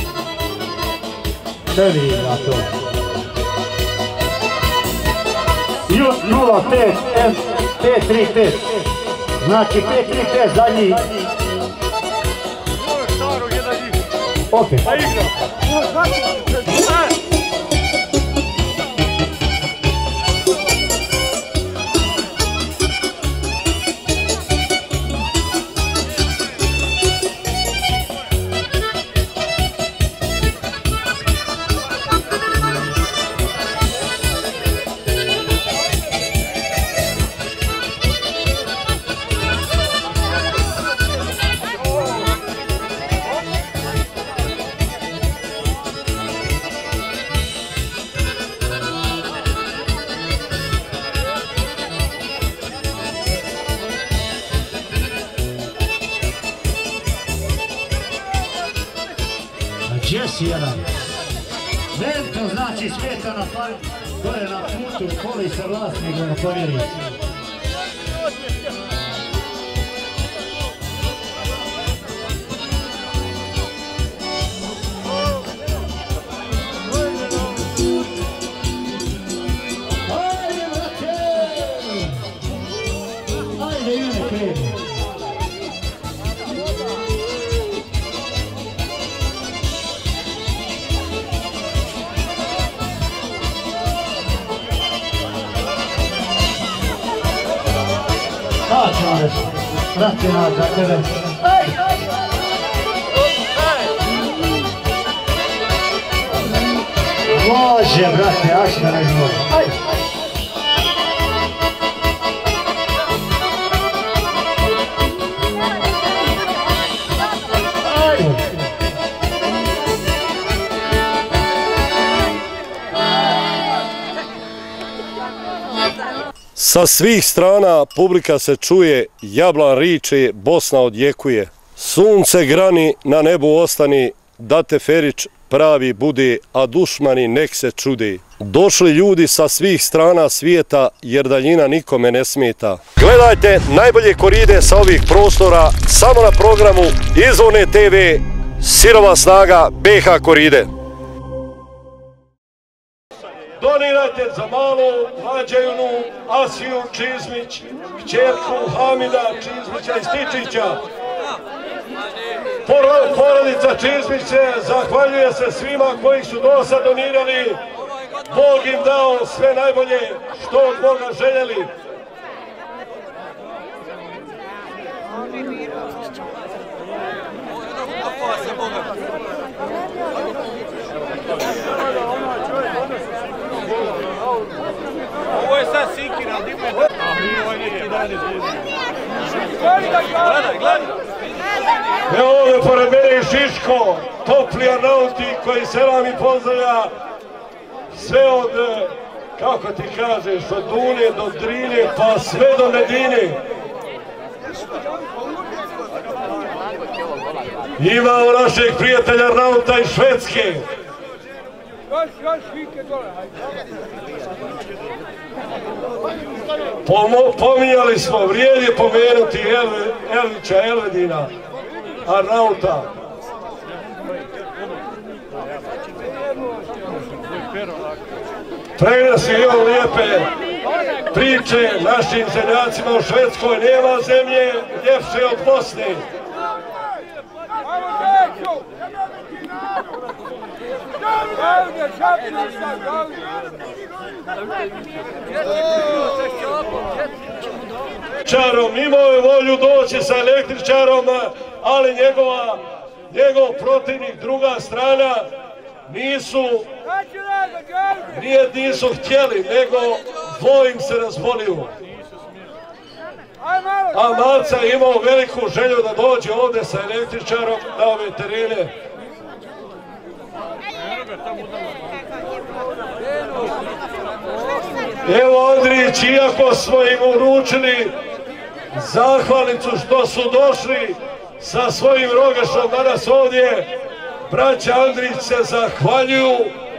Sve vidi na to. 05 535. Znači 535 zadnji. Opet. Jesi jedan. Vento znači svijeta na gore na putu, koli se vlasnik na pomjeri. Ajde, brate! Ajde, Juneke! krene. Kaçmamış. Racional za tebe. Može, brate, ašta ne može. Sa svih strana publika se čuje, jablan riče, Bosna odjekuje. Sunce grani, na nebu ostani, da te Ferić pravi bude, a dušmani nek se čude. Došli ljudi sa svih strana svijeta, jer daljina nikome ne smeta. Gledajte najbolje koride sa ovih prostora, samo na programu Izvorne TV, Sirova snaga BH koride. Donirajte za malu mlađajunu Asiju Čizmić, kćerku Hamida Čizmića iz Tičića. Porodica Čizmić se zahvaljuje se svima koji su do sad donirali. Bog im dao sve najbolje što od Boga željeli. Ovo je sad Sikira, Dime. A mi ovaj neki dalje zvijezdi. Gledaj. Evo ovdje pored mene Šiško, topli Arnauti koji se nam i pozdravlja. Sve od, kako ti kažeš, od Dune do Drine pa sve do Medine. Imamo našeg prijatelja Arnauta iz Švedske. Pominjali smo, vrijedi pomenuti Elvića Elvedina, Arnauta. Prenosi imamo lijepe priče našim zemljacima u Švedskoj. Nema zemlje ljepše od Bosne. Čarom imao je volju doći sa električarom, ali njegov protivnik, druga strana, nisu htjeli, nego im se razbolio. A Malca je imao veliku želju da dođe ovdje sa električarom na ove terene. Evo Andrić, iako smo im uručili zahvalnicu što su došli sa svojim rogašom danas ovdje, braća Andrić se zahvaljuju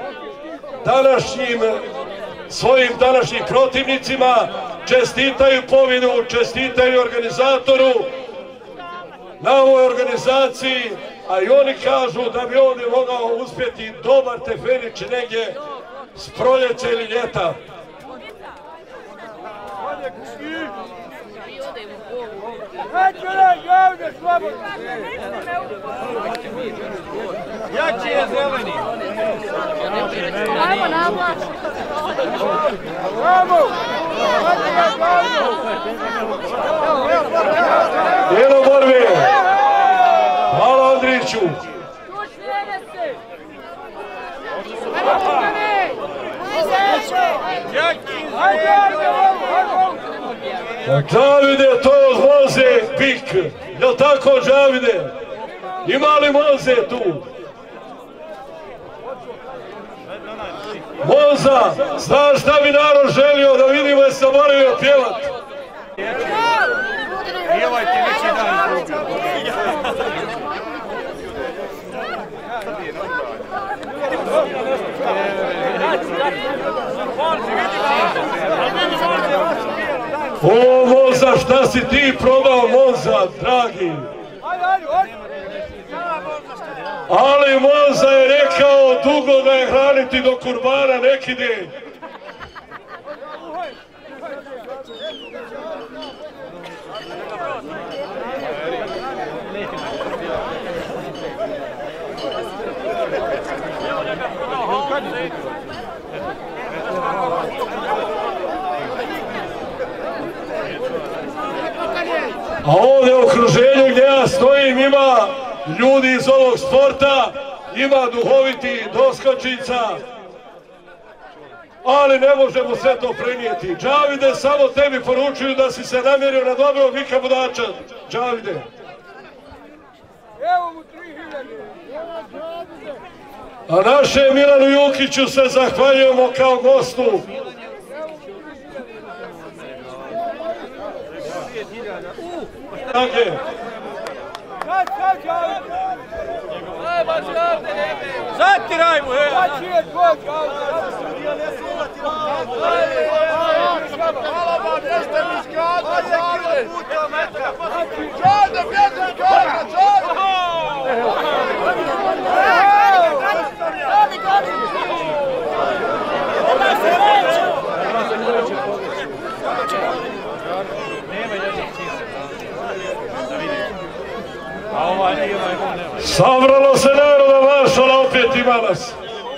svojim današnjim protivnicima, čestitaju pobjedu, čestitaju organizatoru na ovoj organizaciji, a i oni kažu da bi ovdje mogao uspjeti dobar Teferić negdje s proljeća ili ljeta. Jači je zeleni. Ajmo na vlaš. Jelo borbe. Hvala Andriću. Džavide, to voze pik. Jel' tako, Džavide? Ima li Moze tu? Moza, znaš šta bi narod želio da vidimo je se moraju pjevat? I ovaj ti neće dan izgubi. O Moza, šta si ti probao, Moza, dragi? Ali Moza je rekao dugo da je hraniti do kurbana neki den. A ovdje u okruženju gdje ja stojim ima ljudi iz ovog sporta, ima duhoviti doskočica, ali ne možemo sve to prenijeti. Džavide, samo tebi poručuju da si se namjerio na dobrog Vika Budača. Džavide. Evo mu 3000. A naše Milanu Jukiću se zahvaljujemo kao gostu. Zatiraj mu, he! Hvala vam, jeste mi skada, Žade! Žade, bježi skada, Sabralo se naroda Varšala, opet ima nas.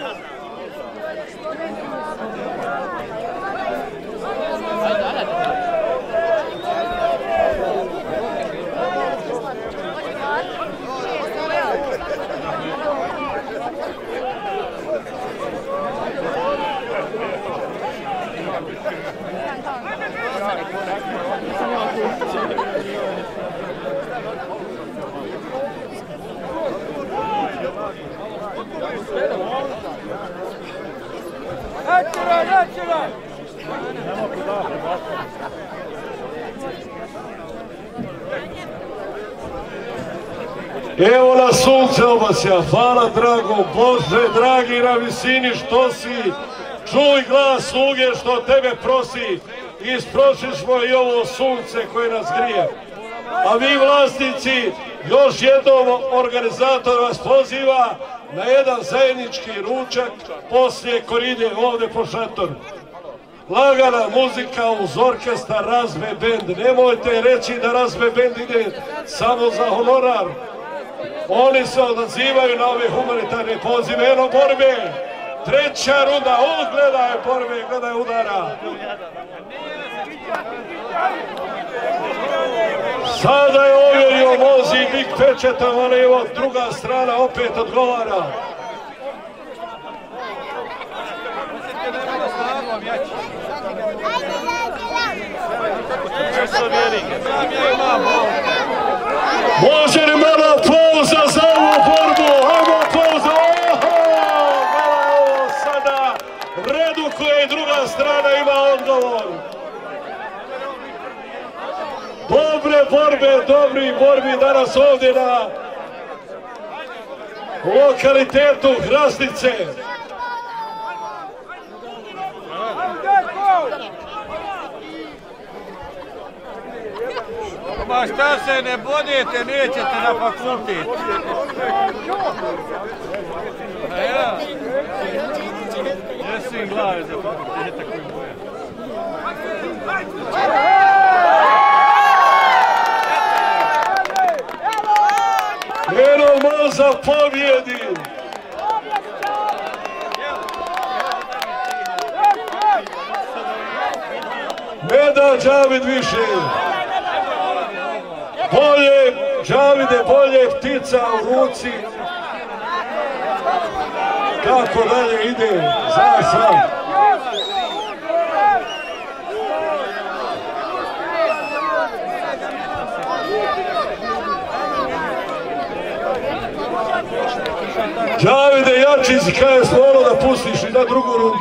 Evo na sunce obasja, hvala drago Bože, dragi na visini što si, čuj glas sluge što tebe prosi, isprošli smo i ovo sunce koje nas grije. A vi vlasnici, još jednom organizator vas poziva na jedan zajednički ručak poslije koride ovdje po šatoru. Lagana muzika uz orkestar, razbe bend. Nemojte reći da razbe bend ide samo za honorar. Oni se odazivaju na ove humanitarne pozive. Eno borbe, treća runda, gledaj borbe, gledaj udara. Sada je ovjerio vozi Big Pečetom, ali evo druga strana opet odgovara. Može li malo pauza za ovu borbu? Ajmo pauza! Ovo sada redukuje i druga strana ima odgovor. Dobre borbe, dobri borbi danas ovdje na lokalitetu Hrastnice. Ma šta se ne bodete, nećete na fakultet. A ja? Jesu im glave za fakultete koji boja. Eno Moza pobjedi! Ne da Džavid više! Bolje, Džavide, bolje ptica u ruci. Kako dalje ide? Znaš sam. Džavide, jači si kada je smolo da pustiš i na drugu rundu.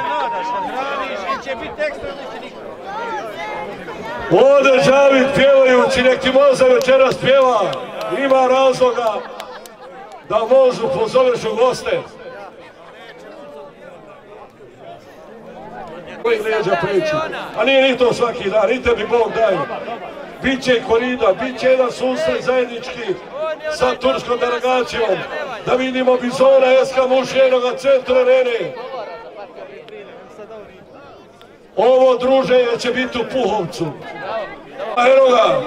Ovdje Džavid pjevajući, neki Moza večeras pjeva, ima razloga da Mozu pozoveš u goste. Koji leđa preći, a nije ni to svaki dan, ni tebi Bog daje. Biće korida, biće jedan susret zajednički sa turskom delegacijom, da vidimo Bizona, SK Muš, jednoga centra arene. Ovo druženje će biti u Puhovcu. Evo ga.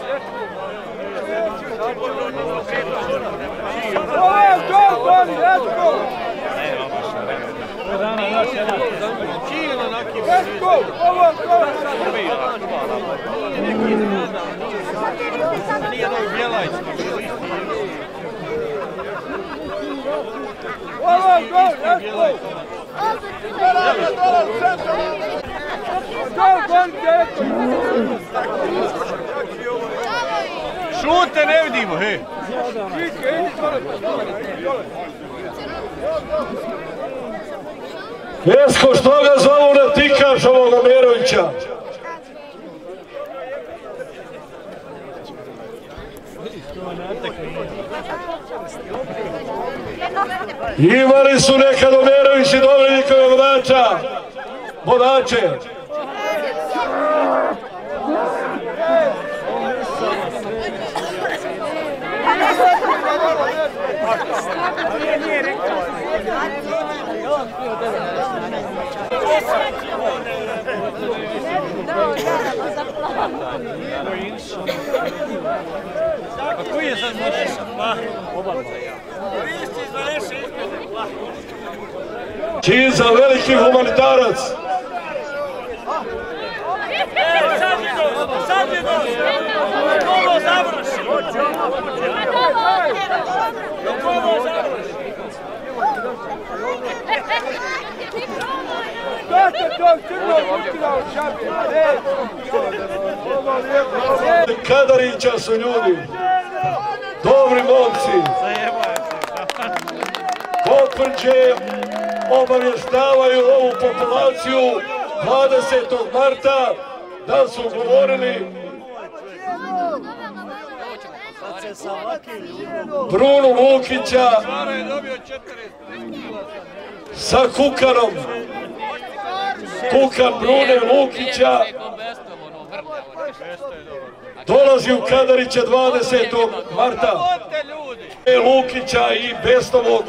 Šute, ne vidimo, hej! Esko, što ga zovu na tikaš ovoga Merovića? Imali su nekad Omerovići dobri njihove vodače. Koji je sad Čiza, veliki humanitarac. Sad je došlo! Ovo završi! Ovo završi! Kadarića su ljudi, dobri momci. Potvrđe obavještavaju ovu populaciju 20. marta da su govorili Brunu Vukića sa Kukanom. Kukan Brune Vukića dolazi u Kadarića 20. marta. Lukića i Bestovog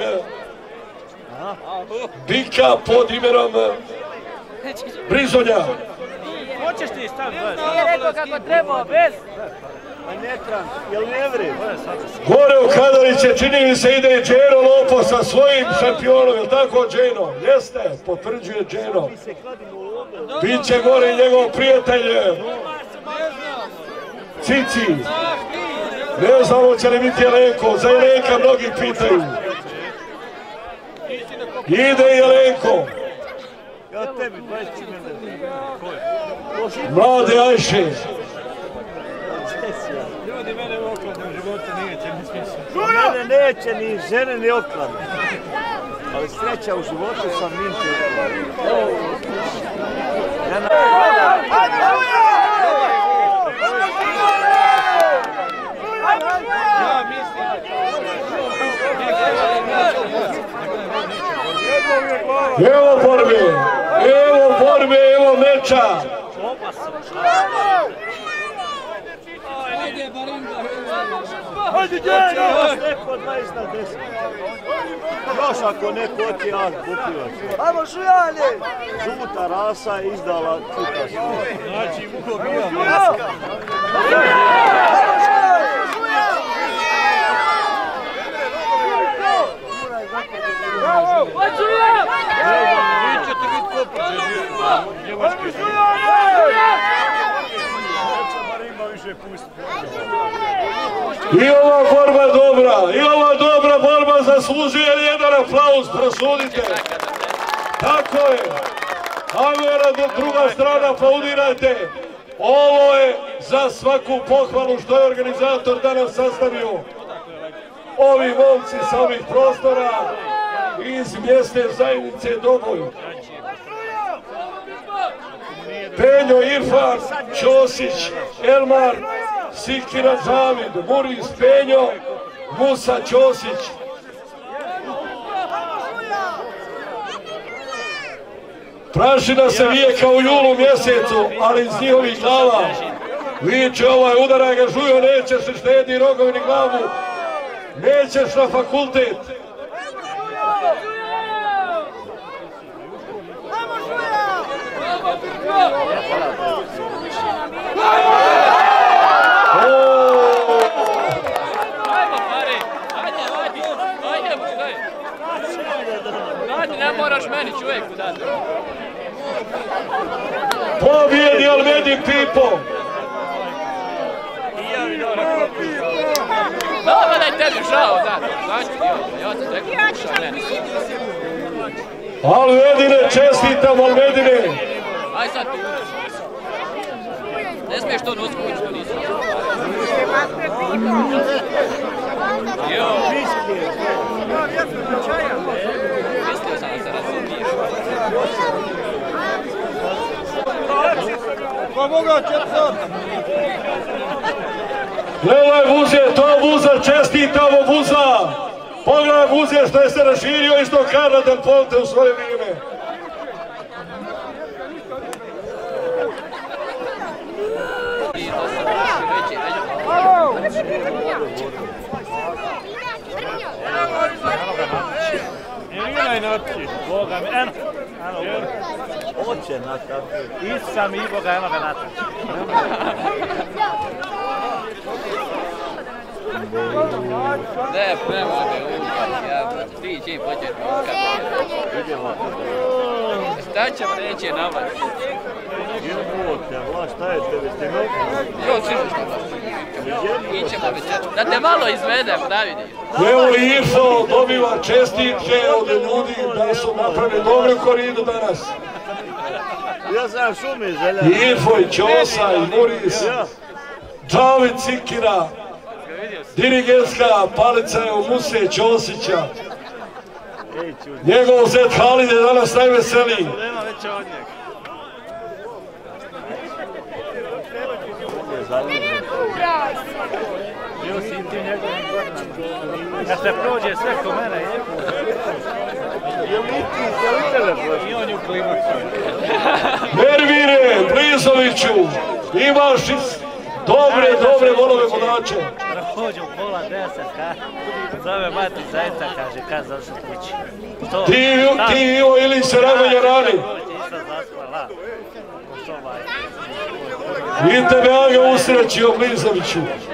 bika pod imenom Brizonja. Hoćeš ti staviti? Nije rekao kako treba, bez. Gore u Kadariće čini mi se ide Dženo Lopo sa svojim šampionom, je li tako Dženo? Jeste, potvrđuje Dženo. Biće gore i njegov prijatelj Cici. Ne znamo će li biti Jelenko, za Jelenka mnogi pitaju. Ide Jelenko. Mlade Ajše. Ljudi, mene u okladnom životu neće, ni smisla. Mene neće ni žene ni okladne. Ali sreća u životu sam minti okladne. Ja mislim... Evo borbe, evo meča. Hajde, Djeno! Neko 20 na 10. Još ako neko oti raz bupivac. Ajmo, Žujanje! Žuta rasa je izdala Cuka svoje. Znači, Vuko bija. Ajmo, Žujanje! Bravo! Nećete biti kopriče. Ajmo, Žujanje! I ova borba dobra, i ova dobra borba zaslužuje jedan aplauz, prosudite. Tako je. Ajmo, druga strana, aplaudirajte. Ovo je za svaku pohvalu što je organizator danas sastavio. Ovi momci sa ovih prostora iz mjesne zajednice Doboj. Penjo Irfan, Ćosić, Elmar, Sikira Zavid, Muris Penjo, Musa Ćosić. Prašina se vije kao u julu mjesecu, ali iz njihovih glava viče ovaj udara ga Žujo, nećeš se štedi rogovi ni glavu, nećeš na fakultet. Ne moraš meni čovjeku dati. Pobjedi Almedin Pipo. Dobro da je tebi žao, da. Znači ti ovo, ja te tek slušam meni. Almedine, čestitam Almedine. Aj sad ti uđeš. Ne smiješ to nositi, što nisi. Mislio sam da se razumiješ. Ko mogao 4 sata? Gledaj Buze, to Buza, čestitamo Buza. Pogledaj Buze što je se raširio isto Karla Del Ponte u svoje vrijeme. Irina noći, Boga mi, eno, hoće natrati, isam i Boga, eno ga natrati. Ne, prema me ukat, ja, ti će početi ukat. Šta ćemo reći na vas? Šta je tebi s tim noći? Jo, ićemo večer. Da te malo izvedem, Davidi. Evo Irfo dobiva čestitke od ljudi da su napravili dobru koridu danas. Ja sam šumi želja. Irfo i Ćosa i Muris. David Cikira. Dirigentska palica je u Muse Ćosića. Njegov zet Halid je danas najveseliji. Nema već od njega. Bio si i ti njegovim godinama. Kad se prođe sve ko mene, je li tebe? I on je u klimaksu. Nervire, Blizoviću, imaš dobre volove vodače. Prođu u pola 10, zove mati zajca, kaže, kad zašao kući. Ti Ivo ili se ramenje rani. I tebe Aga usrećio Blizoviću.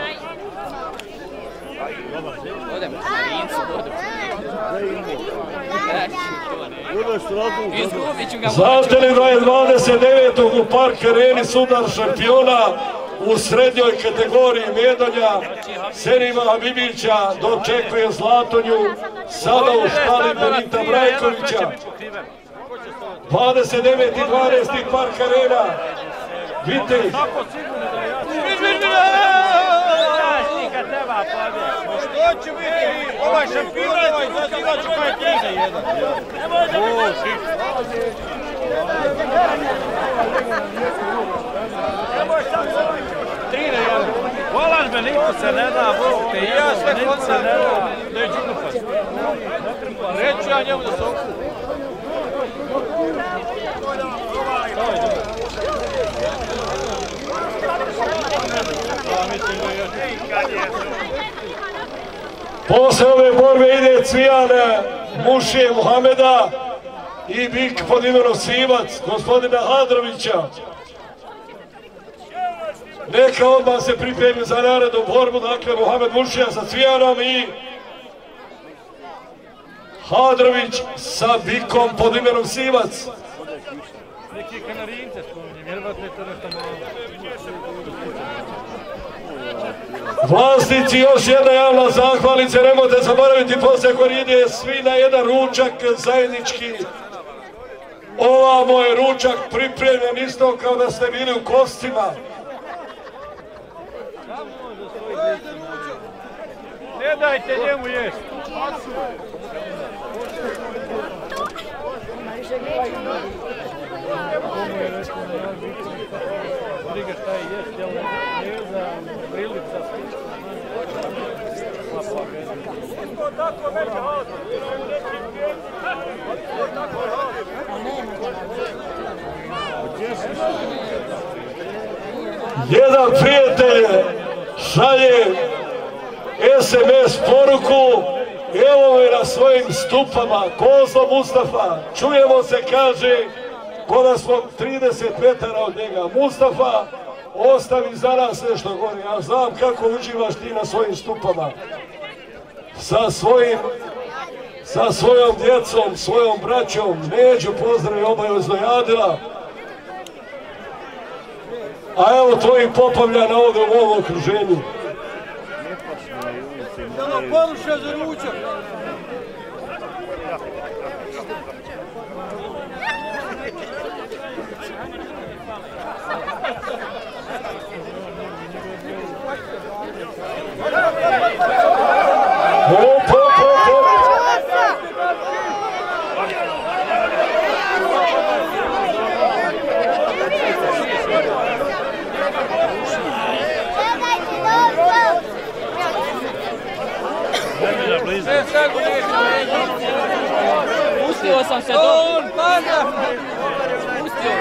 Znate li da je 29. u Park Areni sudar šampiona u srednjoj kategoriji medalja Senima Habibića dočekuje Zlatonju sada u štali Benita Brajkovića. 29.12. Park Arena. Vitez. Što će biti? Ovaj šampion ovaj zazivaću koja je knjiga jedan. Volaš me, niko se ne da, Bog te, ja sve kod se ne da, neću upast. Reću ja njemu da se okupu. Posle ove borbe ide Cvijan Mušije Muhameda i bik pod imenom Sivac, gospodina Hadrovića. Neka odmah se pripremi za narednu borbu, dakle Muhamed Mušija sa Cvijanom i Hadrović sa bikom pod imenom Sivac. Neki Kanarijince spominjem, vjerovatno je to nešto malo. Vlasnici, još jedna javna zahvalnica, nemojte zaboraviti posle koride svi na jedan ručak zajednički. Ovamo je ručak pripremljen isto kao da ste bili u kostima. Ne dajte njemu jesti. Briga šta je jest, jel ne za prilica Jedan prijatelj šalje SMS poruku, evo je na svojim stupama, Kozlo Mustafa, čujemo se, kaže, koda smo 30 metara od njega. Mustafa, ostavi za nas nešto gore. Ja znam kako uživaš ti na svojim stupama. Sa svojom djecom, svojom braćom. Neđu pozdravi obavezno Jadila. A evo tvojih Popavljana ovdje u ovom okruženju. Poruša za ručak. Pustio sam se do... Pustio.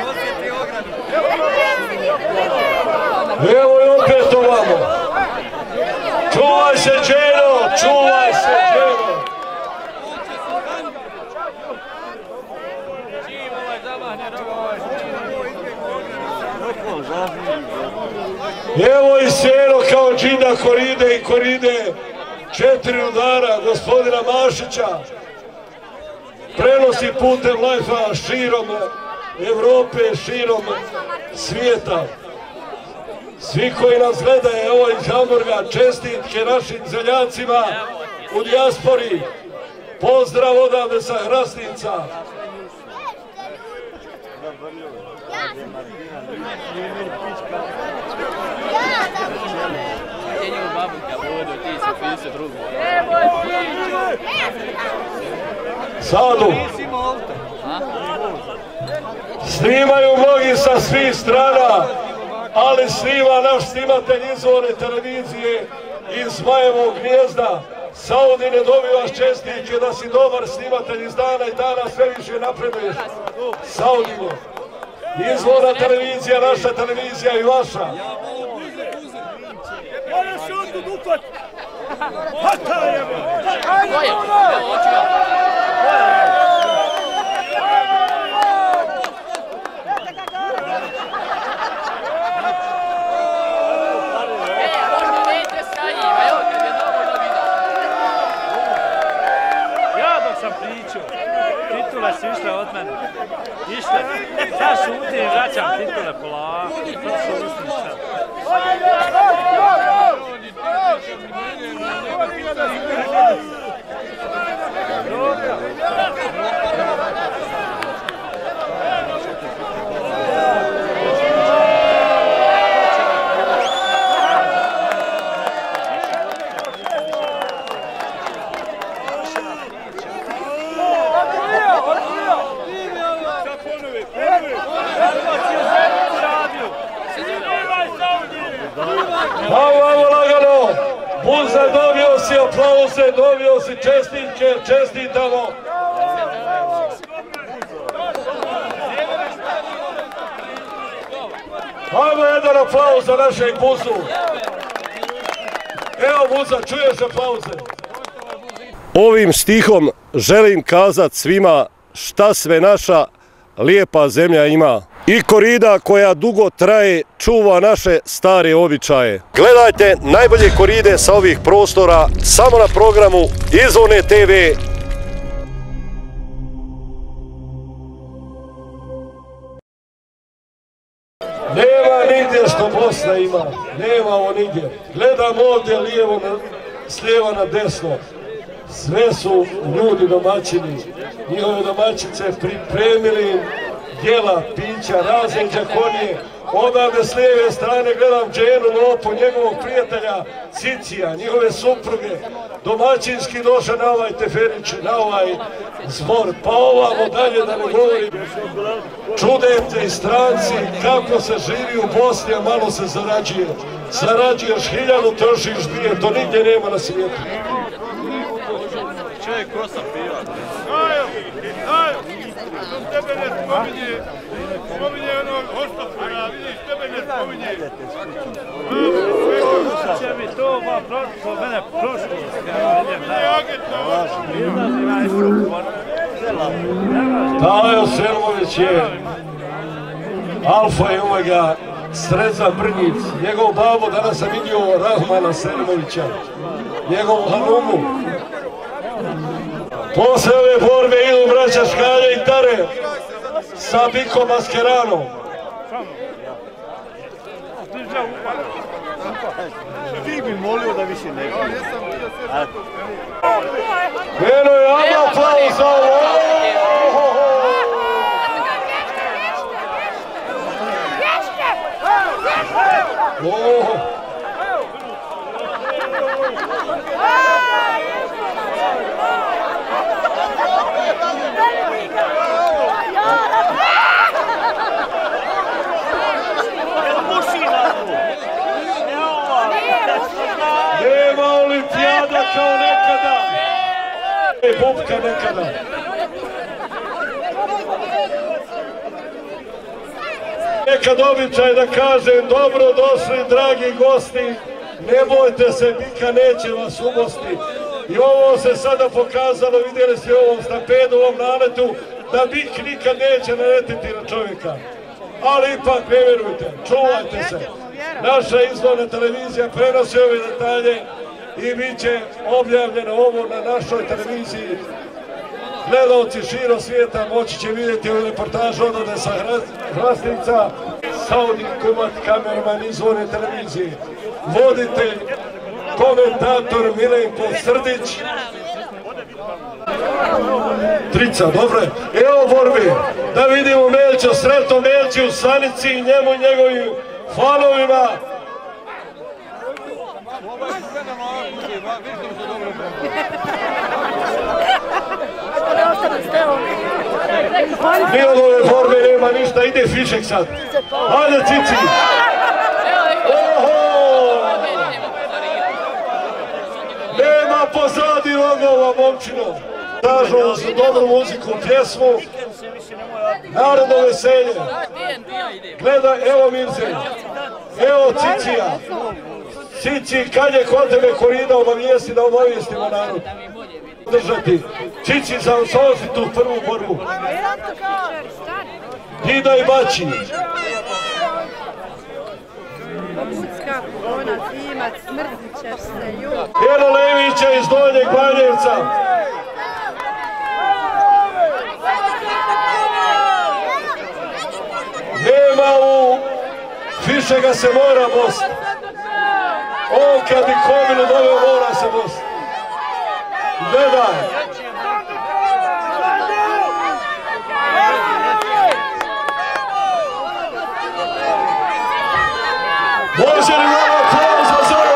Evo i opet ovamo. Čuvaj se, Đeno, čuvaj se, Đeno. Evo i Seno kao džina koride i koride. 4 udara gospodina Mašića. Prenosi putem live-a širom Evrope, širom svijeta. Svi koji nas gledaju, evo iz Hamburga, čestitke našim zeljacima u dijaspori. Pozdrav odavde sa Hrasnica. Sadu. Snimaju mnogi sa svih strana, ali snima naš snimatelj izvorne televizije iz Zmajevog gnijezda. Saudi, ne dobivaš čestitke da si dobar snimatelj iz dana i dana sve više napreduješ. Saudimo. Izvorna televizija, naša televizija i vaša. Moraš otud upad! Hata je! Ja dok sam pričao, titule su išle od mene. Išle. Sad šutim i vraćam titule polako. To su usličali. Ovo lagano, Buza, dobio si aplauze, dobio si čestitke, čestitamo. Ajmo jedan aplauz za našeg Buzu. Evo Buza, čuješ aplauze? Ovim stihom želim kazat svima šta sve naša lijepa zemlja ima. I korida koja dugo traje čuva naše stare običaje. Gledajte najbolje koride sa ovih prostora samo na programu Izvorne TV. Nema nigdje što Bosna ima, nema ovo nigdje. Gledam ovdje lijevo, s lijeva na desno. Sve su ljudi domaćini, njihove domaćice pripremili jela, pića, razne džakonije. Odavde s lijeve strane gledam Đenu Lopu, njegovog prijatelja Cicija, njihove supruge. Domaćinski došao na ovaj teferić, na ovaj zbor. Pa ovamo dalje da ne govorim. Čudete i stranci kako se živi u Bosni, a malo se zarađuje. Zarađuješ 1000, trošiš 2, to nigdje nema na svijetu. Čovjek ko sam piva. Tebe ne spominje, spominje onog Ostapura, vidiš, tebe ne spominje. Će mi to po mene prošlost. Tajo Selmović je Alfa i Omega, Sreza Brnjic, njegov babo, danas sam vidio Rahmana Selimovića, njegov hanumu. Posle ove borbe idu braća Škalje i Tare sa Bikom Maskeranom. Ti bi molio da više ne gledam. Eno je aplauz za ovo! Nema olimpijada kao nekada. Bubka nekada. Nekad običaj da kažem dobro došli dragi gosti, ne bojte se, Bika neće vas ubosti. I ovo se sada pokazalo, vidjeli ste u ovom stampedu, u ovom naletu, da Bik nikad neće naletiti na čovjeka. Ali ipak ne vjerujte, čuvajte se. Naša izvorna televizija prenosi ove detalje i bit će objavljeno ovo na našoj televiziji. Gledalci širom svijeta moći će vidjeti ovu reportažu odavde sa Hrastica. Saudin Kumat, kamerman izvorne televizije. Voditelj, komentator Milenko Srdić. Trica, dobro je. Evo borbi, da vidimo Melča, Sreto Melči u Sanici i njemu i njegovim fanovima. Ni od ove borbe nema ništa, ide Fišek sad. Hajde Cici! Nema pozadi rogova, momčino. Kažu uz dobru muziku, pjesmu, narodno veselje. Gledaj, evo Mirze, evo Cicija. Cici, kad je kod tebe korida obavijesti da obavijestimo narod. Držati. Cici za tu prvu borbu. Dida i Bači. Eno Levića iz Donjeg Banjevca. Nema u Fišega se mora bost. On kad bi kovilu doveo mora se bost. Gledaj. Može li ovo aplauza za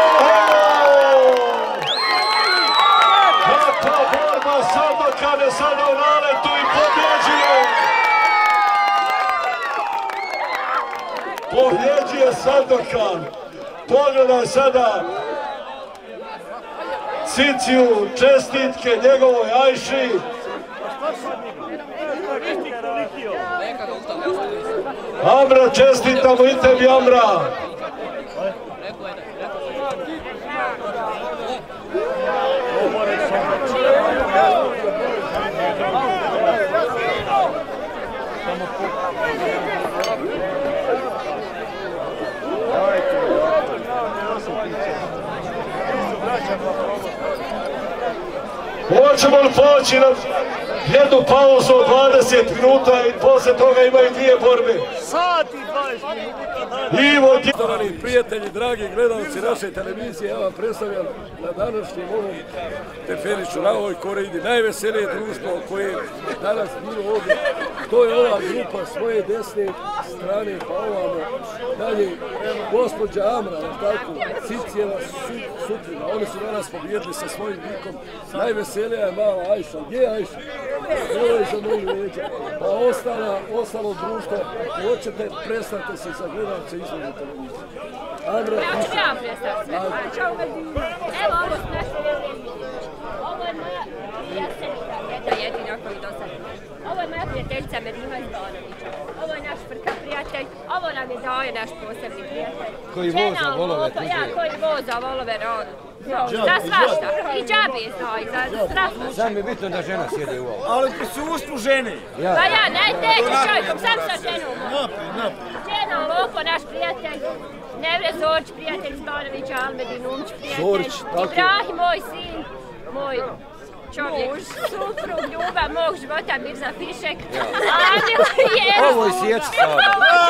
kakva borba Sandokan je sada u naletu i pobjeđuje. Pobjeđuje Sandokan. Pogledaj sada Ciciju, čestitke njegovoj Ajši. Amra, čestitamo i tebi, Amra. Hoćemo li poći na jednu pauzu od 20 minuta i poslije toga imaju dvije borbe. Sat i 20 minuta. Ivo, poštovani prijatelji, dragi gledalci naše televizije, ja vam predstavljam na današnjem ovom teferiću, na ovoj koridi, najveselije društvo koje danas bilo ovdje. To je ova grupa svoje desne strane, pa ovamo dalje, gospođa Amra, tako, Cicijeva Sutrina, oni su danas pobjedili sa svojim likom. Najveselija je mala Ajša. Gdje je Ajša? Evo je za moju leđa. Pa ostalo društvo, hoćete, prestanite se za gledalce izvorne televizije. Andra, ja ću vam predstaviti. Evo ovo su naše jedini. Ovo je moja prijateljica, jedina koji do sada. Ovo je moja prijateljica Medina Izbanovića. Ovo je naš Frka prijatelj. Ovo nam je dao naš posebni prijatelj. Koji voza volove. Ja, koji voza volove, Za svašta. I džabe znoj, za strasno. Sam je bitno da žena sjede u ovo. Ali prisustvu žene. Pa ja, neću čovjekom, sam sa ženom. Žena Lopo, naš prijatelj. Nevre Zorić, prijatelj Zbanovića, Almedin Umć, prijatelj. Ibrahim, moj sin, moj čovjek, suprug, ljubav mog života, Mirza Fišek. Ovo je sjeć stavno.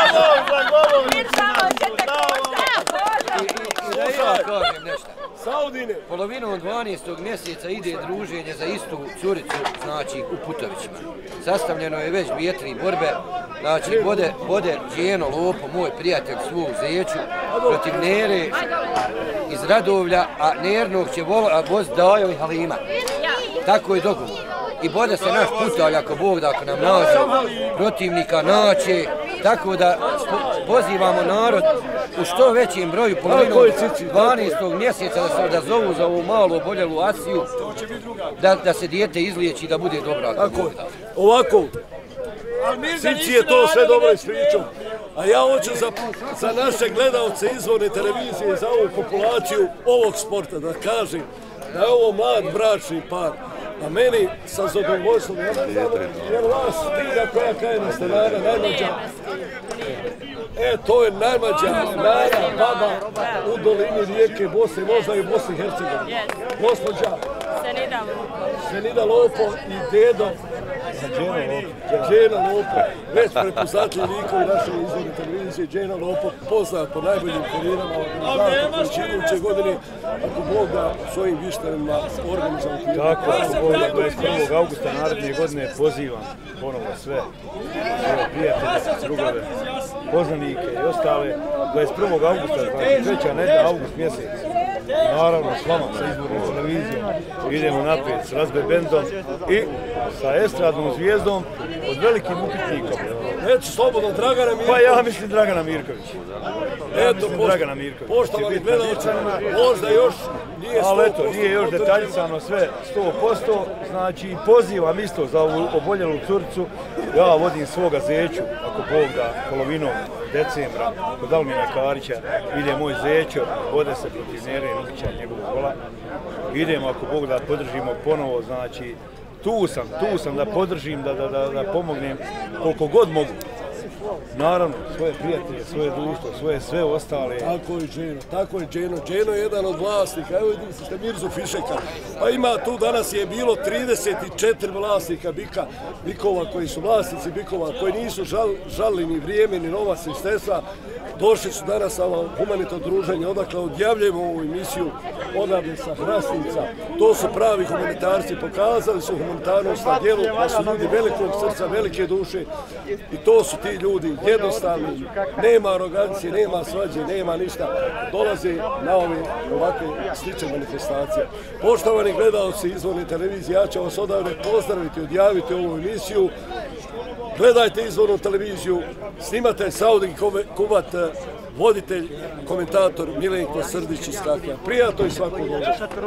I da ja kažem nešto. Saudine. Polovinom 12. mjeseca ide druženje za istu curicu, znači u Putovićima. Sastavljeno je već 2-3 borbe, znači vode Đeno Lopo, moj prijatelj svu Zeću, protiv Nere iz Radovlja, a Nernog će voziti Dajo i Halima. Tako je dogovor. I bode se naš putalj, ako Bog da, ako nam nađe protivnika naće, tako da pozivamo narod u što većem broju polovinom 12. mjeseca da se odazovu za ovu malu oboljelu akciju, da se dijete izliječi i da bude dobro. Ovako, Cici je to sve dobro ispričao, a ja hoću za naše gledalce izvorne televizije, za ovu populaciju ovog sporta da kažem da je ovo mlad bračni par. A meni sa zadovoljstvom, ja ne znam, jer vas stiga koja kajena stanara, najmlađa. To je najmlađa Nara, baba u dolini rijeke Bosne, možda i Bosne i Hercegovine. Gospođa Senida Lopo i dedo Đena Lopo, već prepoznatljivi likovi naše izvorne televizije, Đena Lopo, poznat po najboljim karijerama u iduće godine, ako Bog da svojim vištanima organizovati. Tako, ako Bog da 21. augusta naredne godine pozivam ponovo sve prijatelje, drugove, poznanike i ostale. 21. augusta, 23. nedelja, august mjesec. Naravno s vama, sa izvornom televizijom, idemo naprijed s Razbe Bendom i sa estradnom zvijezdom od velikim upitnikom. Reći slobodno Dragana Mirković. Pa ja mislim Dragana Mirković. Eto, poštovani gledalci, možda još nije 100%. Ali eto, nije još detaljicano sve 100%, znači pozivam isto za ovu oboljelu curicu. Ja vodim svoga Zeću, ako Bog da, polovinom decembra, kod Almina Karića, ide moj Zećo, vode se protiv Nere Nukića, njegovog gola. Idemo, ako Bog da, podržimo ponovo, znači, tu sam da podržim, da pomognem koliko god mogu. Naravno, svoje prijatelje, svoje društvo, svoje sve ostale. Tako je Đeno. Đeno je jedan od vlasnika. Evo vidite ste Mirzu Fišeka. Pa ima tu, danas je bilo 34 vlasnika bikova koji su vlasnici bikova, koji nisu žalili ni vrijeme, ni novac, ni sredstva. Došli su danas na humanitarno druženje, odakle odjavljujemo ovu emisiju odavde sa Hrasnica. To su pravi humanitarci, pokazali su humanitarnost na djelu, da su ljudi velikog srca, velike duše i to su ti ljudi jednostavni, nema arogancije, nema svađe, nema ništa, dolaze na ove ovakve slične manifestacije. Poštovani gledalci izvorne televizije, ja ću vas odavde pozdraviti, odjaviti ovu emisiju. Gledajte izvornu televiziju, snimate Saudi Kubat, voditelj, komentator Milenko Srdić iz Kakija. Prijatno i svako dobro.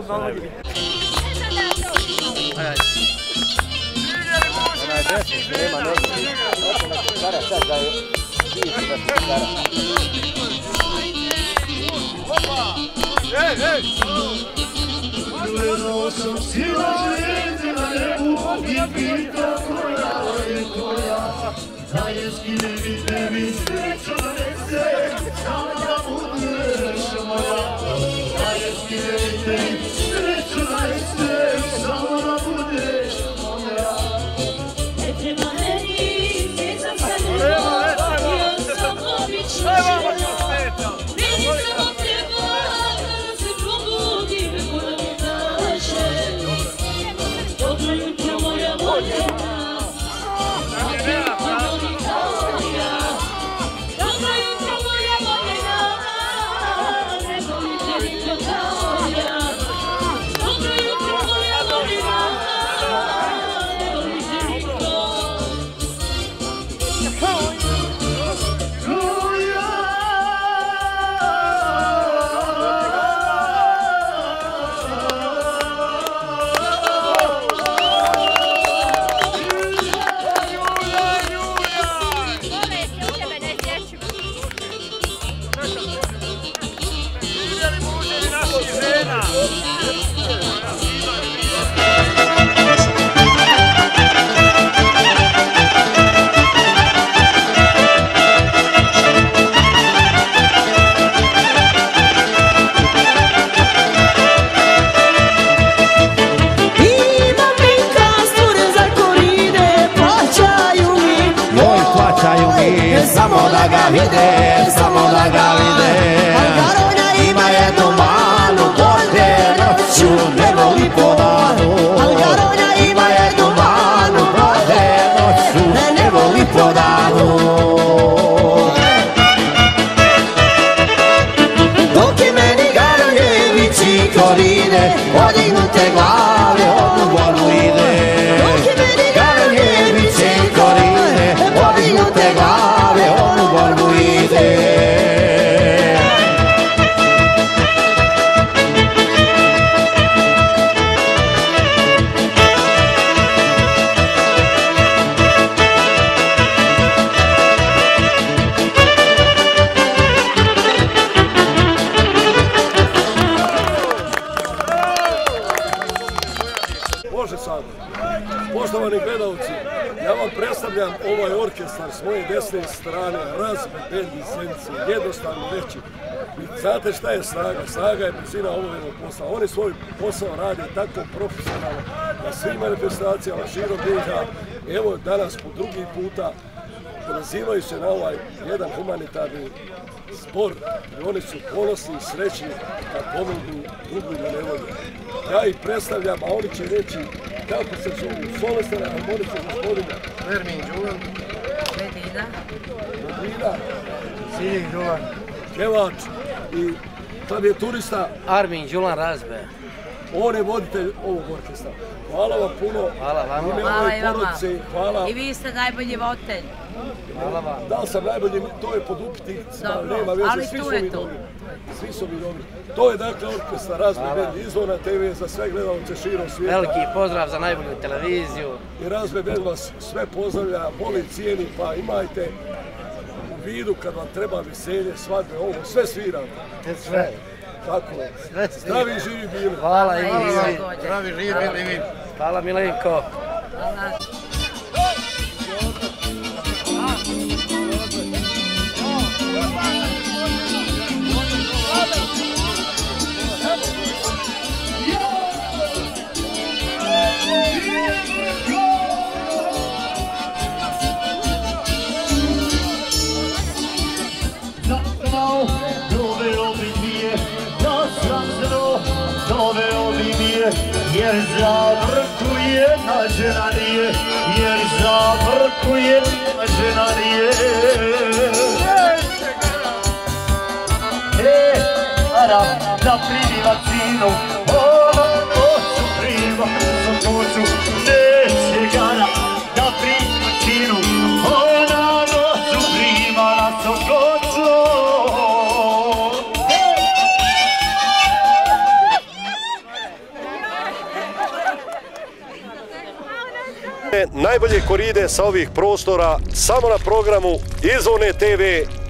Gledao sam sila žene na nebu i pita koja je koja. Zajedski ne mi sreća nese, samo da budeš moja. Zajedski ne mi sreća nese, samo da budeš moja. Ne treba meni, sjećam se nema, ja sam obična žena. Meni samo treba da se probudim, da mi kaže. Dobro jutro moja volja. korine, podignute glave, on u borbu ide. Garonjevice i korine, podignute glave, on u borbu ide. Poštovani gledalci, ja vam predstavljam ovaj orkestar s moje desne strane, Razbe bend iz Zenice, jednostavno reći. Znate šta je snaga? Snaga je brzina obavljenog posla. Oni svoj posao rade tako profesionalno na svim manifestacijama širom BiH. Evo danas po drugi puta pozivaju se na ovaj jedan humanitarni zbor i oni su ponosni i srećni kad pomognu drugim u nevolji. Ja ih predstavljam, a oni će reći kako se zovu. Solestana harmonica gospodina Ermin Đulan, Medina, Siljih Đulan, pjevač i klavijaturista Armin Đulan Razbe. On je voditelj ovog orkestra. Hvala vam puno. Hvala vama. Hvala i vama. Hvala. I vi ste najbolji voditelj. Hvala vam. Da li sam najbolji, to je pod upitnicima, nema veze, svi su mi dobri. Svi su mi dobri. To je dakle orkestar Razbe bend, Izvorna TV za sve gledalce širom svijeta. Veliki pozdrav za najbolju televiziju. I Razbe bend vas sve pozdravlja, voli, cijeni, pa imajte u vidu kad vam treba veselje, svadbe, ovo, sve sviramo. Sve. Tako je. Zdravi i živi bili. Hvala i vi. Zdravi, živi bili i vi. Hvala Milenko. Hvala. Jer zavrkuje na žena nije, jer zavrkuje na žena nije. Aram da primi vakcinu, ocu prima sokoću, neće gara da primi vakcinu, ona ocu prima na sokoću. Najbolje koride sa ovih prostora samo na programu Izvorne TV